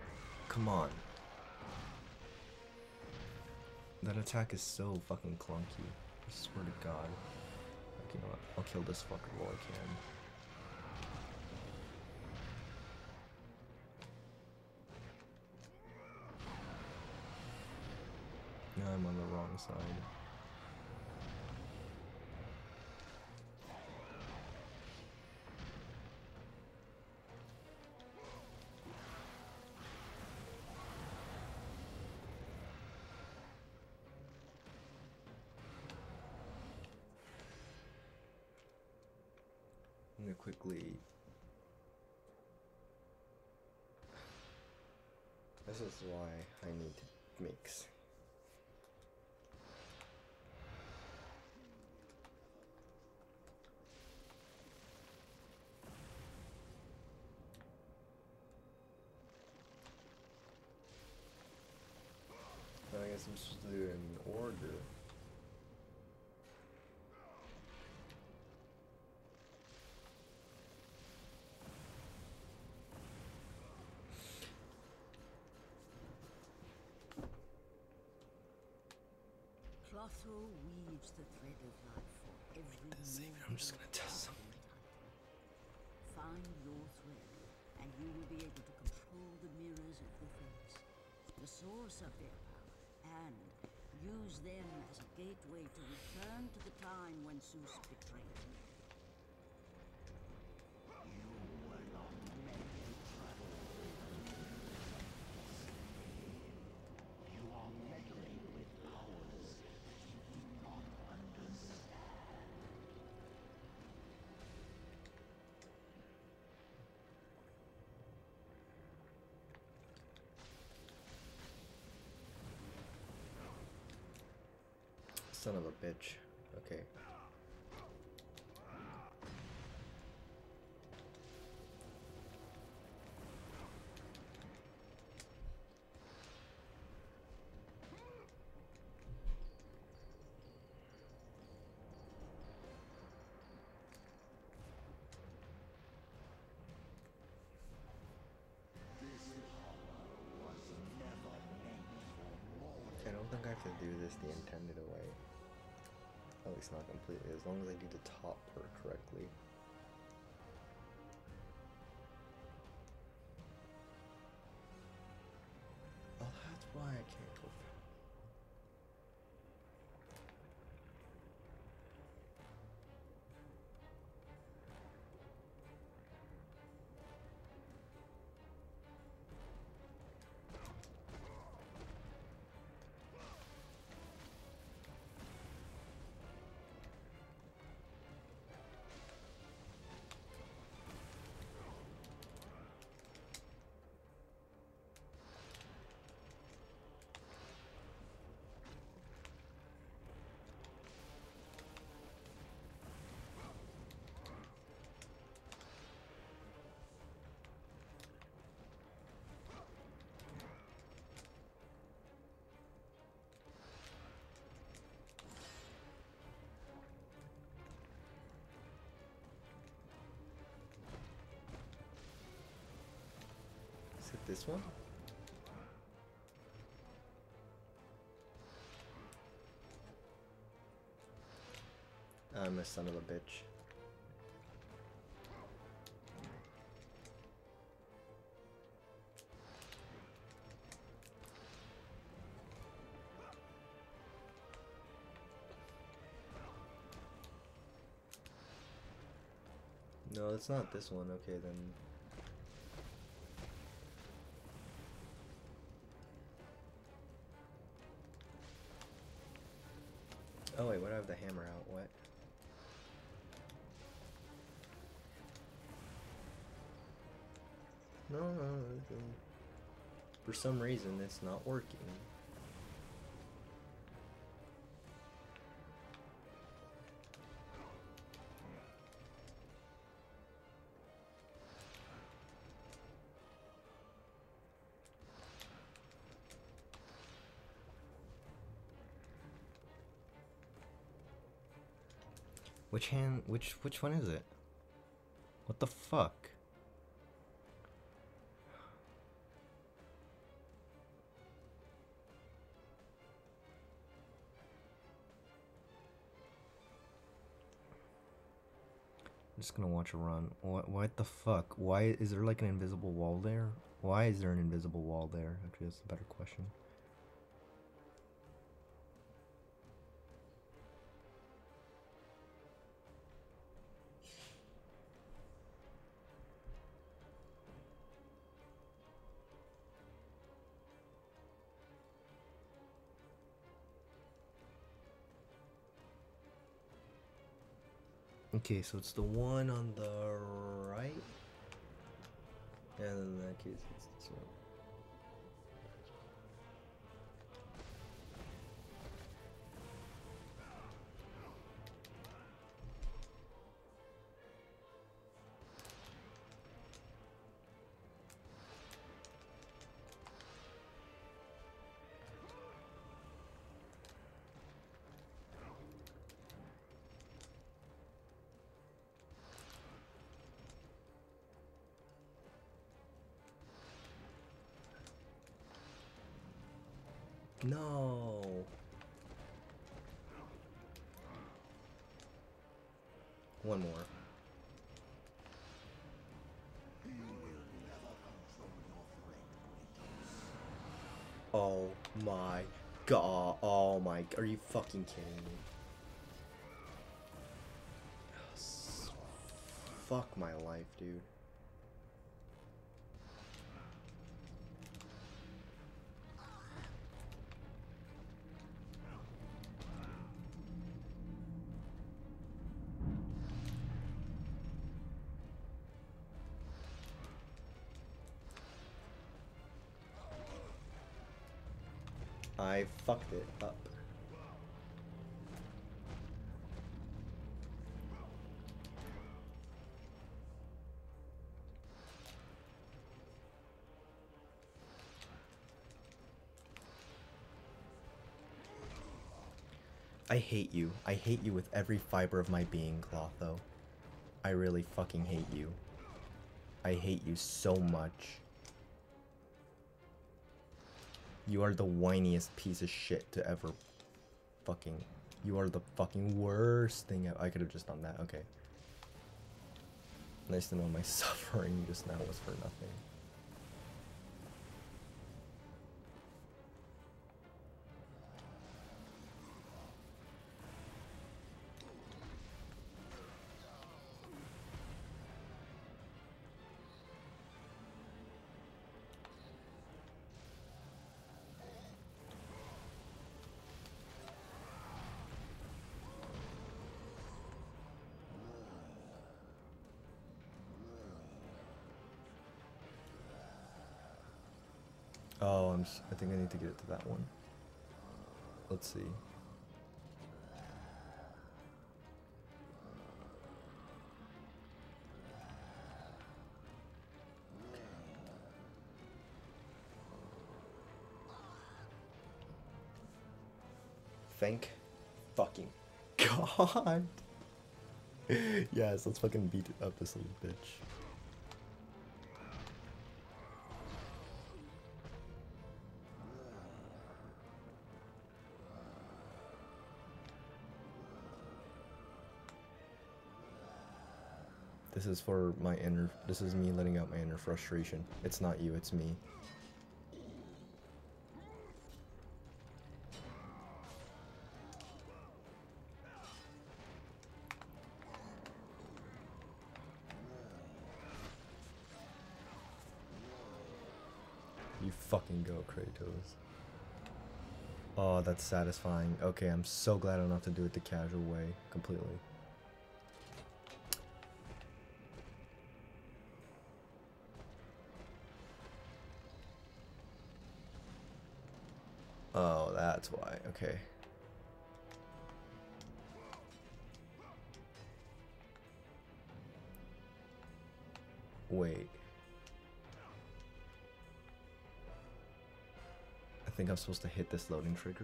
Come on. That attack is so fucking clunky. I swear to God. Okay, you know what? I'll kill this fucker while I can. Now I'm on the wrong side. I'm gonna quickly... This is why I need to mix. I guess I'm supposed to do it in order. Clotho weaves the thread of life for every Savior, I'm just gonna test something. Find your thread, and you will be able to control the mirrors of the fates, the source of their power, and use them as a gateway to return to the time when Zeus betrayed you. You were not meant to Son of a bitch. Okay. I don't think I have to do this the intended way. At least not completely, as long as I do the top part correctly. Oh, that's why I can't go. Is it this one? I'm a son of a bitch. No, it's not this one. Okay, then. Oh wait, why do I have the hammer out? What? No, for some reason it's not working. Which one is it? What the fuck? I'm just gonna watch a run. What the fuck? Why is there like an invisible wall there? Why is there an invisible wall there? Actually, that's a better question. Okay, so it's the one on the right? Yeah, then in that case, it's this one. No. One more. Oh my god. Oh my. Are you fucking kidding me? Fuck my life, dude. I fucked it up. I hate you. I hate you with every fiber of my being, Clotho. I really fucking hate you. I hate you so much. You are the whiniest piece of shit to ever fucking... You are the fucking worst thing I could have just done that. Okay. Nice to know my suffering just now was for nothing. Oh, I think I need to get it to that one. Let's see. Thank fucking God. Yes, let's fucking beat up this little bitch. This is for my inner, this is me letting out my inner frustration. It's not you, it's me. You fucking go, Kratos. Oh, that's satisfying. Okay, I'm so glad I don't have to do it the casual way completely. Oh, that's why. Okay. Wait. I think I'm supposed to hit this loading trigger.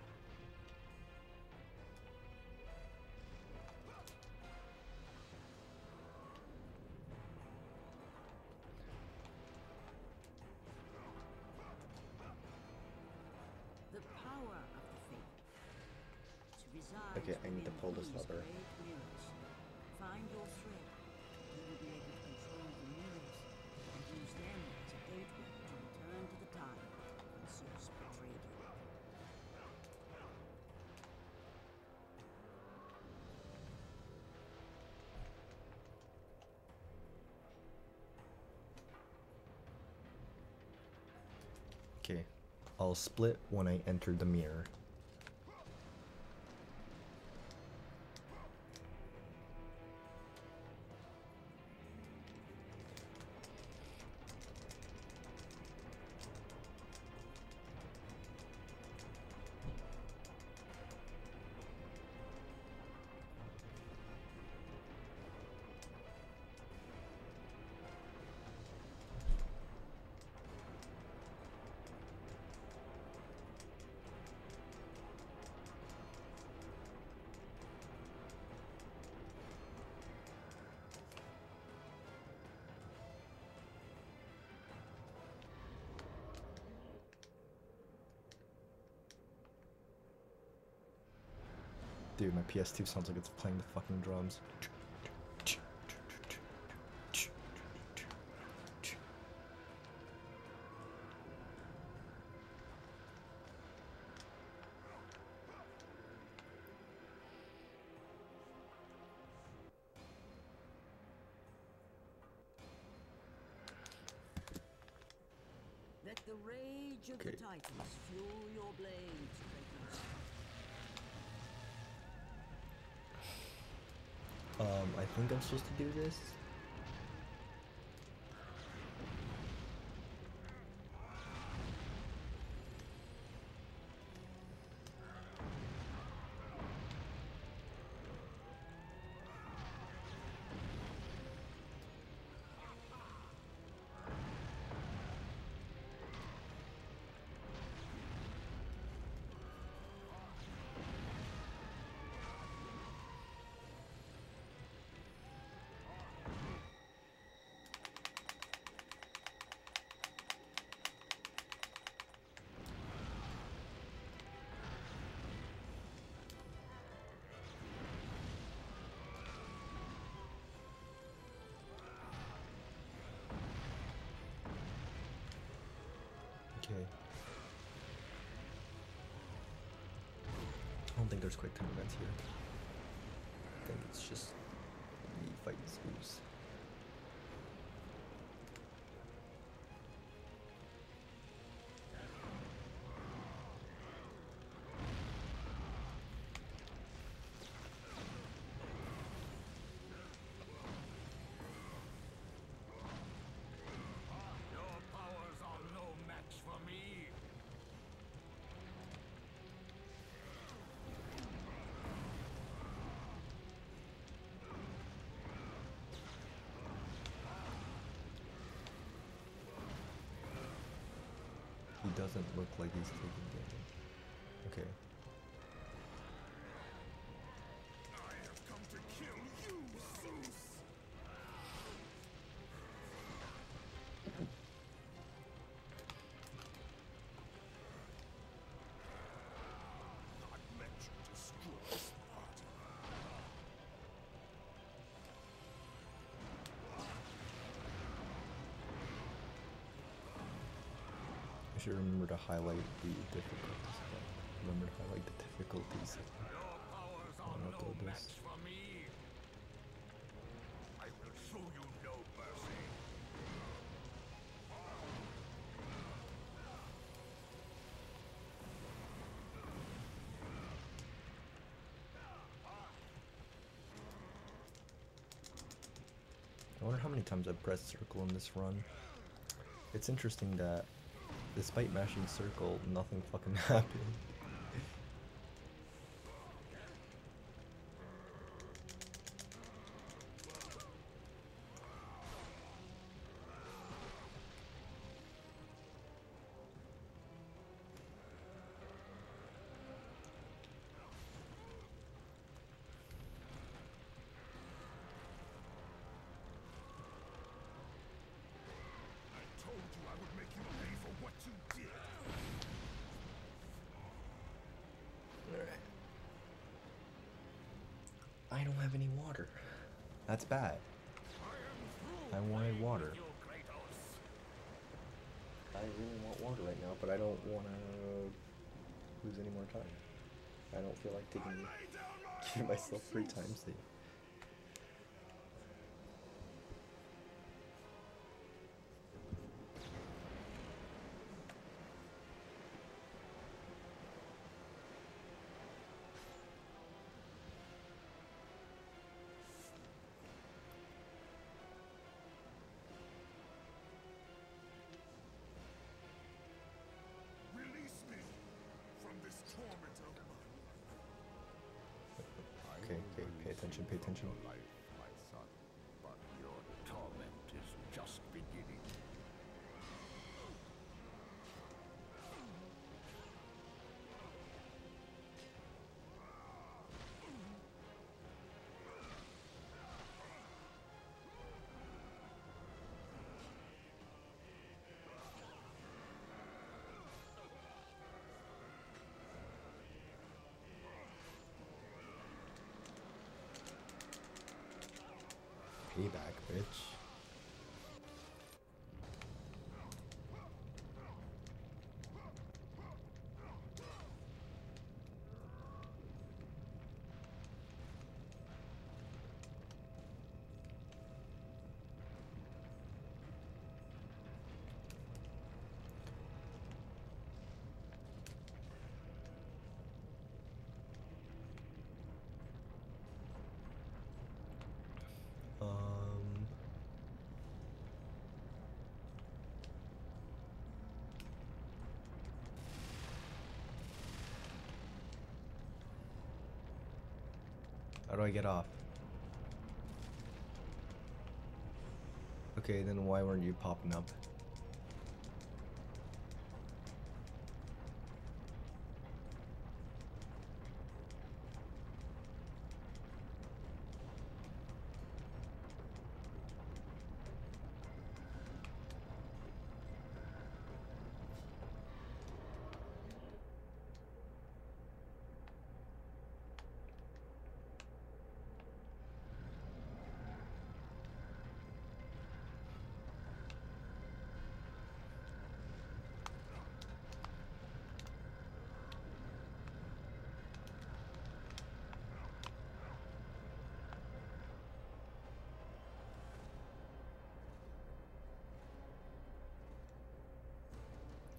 The power of the Faith. To reside Okay, I need to pull this within these lever. great mirrors. Find your thread. You will be able to control the mirrors and use them as a gateway to return to the time when Zeus betrayed you. Okay. I'll split when I enter the mirror. Dude, my PS2 sounds like it's playing the fucking drums. Let the rage of Okay. the Titans fuel your blades, Kratos. I think I'm supposed to do this. Okay. I don't think there's quick time events here. I think it's just me fighting Zeus. Your powers are no match for me. He doesn't look like he's taking damage. Okay. I have come to kill you, Zeus! Not let you destroy Sparta. I should remember to highlight the difficulties. Remember to highlight the difficulties. Your powers are I'll no upload this. match for me. I will show you no mercy. I wonder how many times I've pressed circle in this run. It's interesting that despite mashing circle, nothing fucking happened. I told you I would make you pay for what you did. I don't have any water. That's bad. I wanted water. You, Kratos. I really want water right now, but I don't want to lose any more time. I don't feel like taking giving myself free time save. Release me from this torment of mine. Okay, okay, pay attention, pay attention. Your life, my son, but your torment is just beginning. Payback, bitch. How do I get off? Okay, then why weren't you popping up?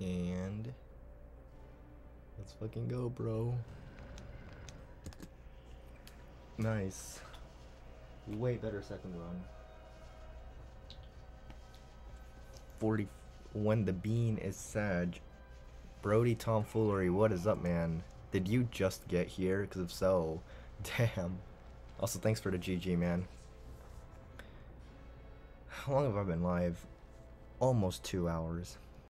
And let's fucking go, bro. Nice. Way better second run. 40 when the bean is Sag. Brody Tomfoolery, what is up, man? Did you just get here? Because if so, damn. Also, thanks for the GG, man. How long have I been live? Almost 2 hours.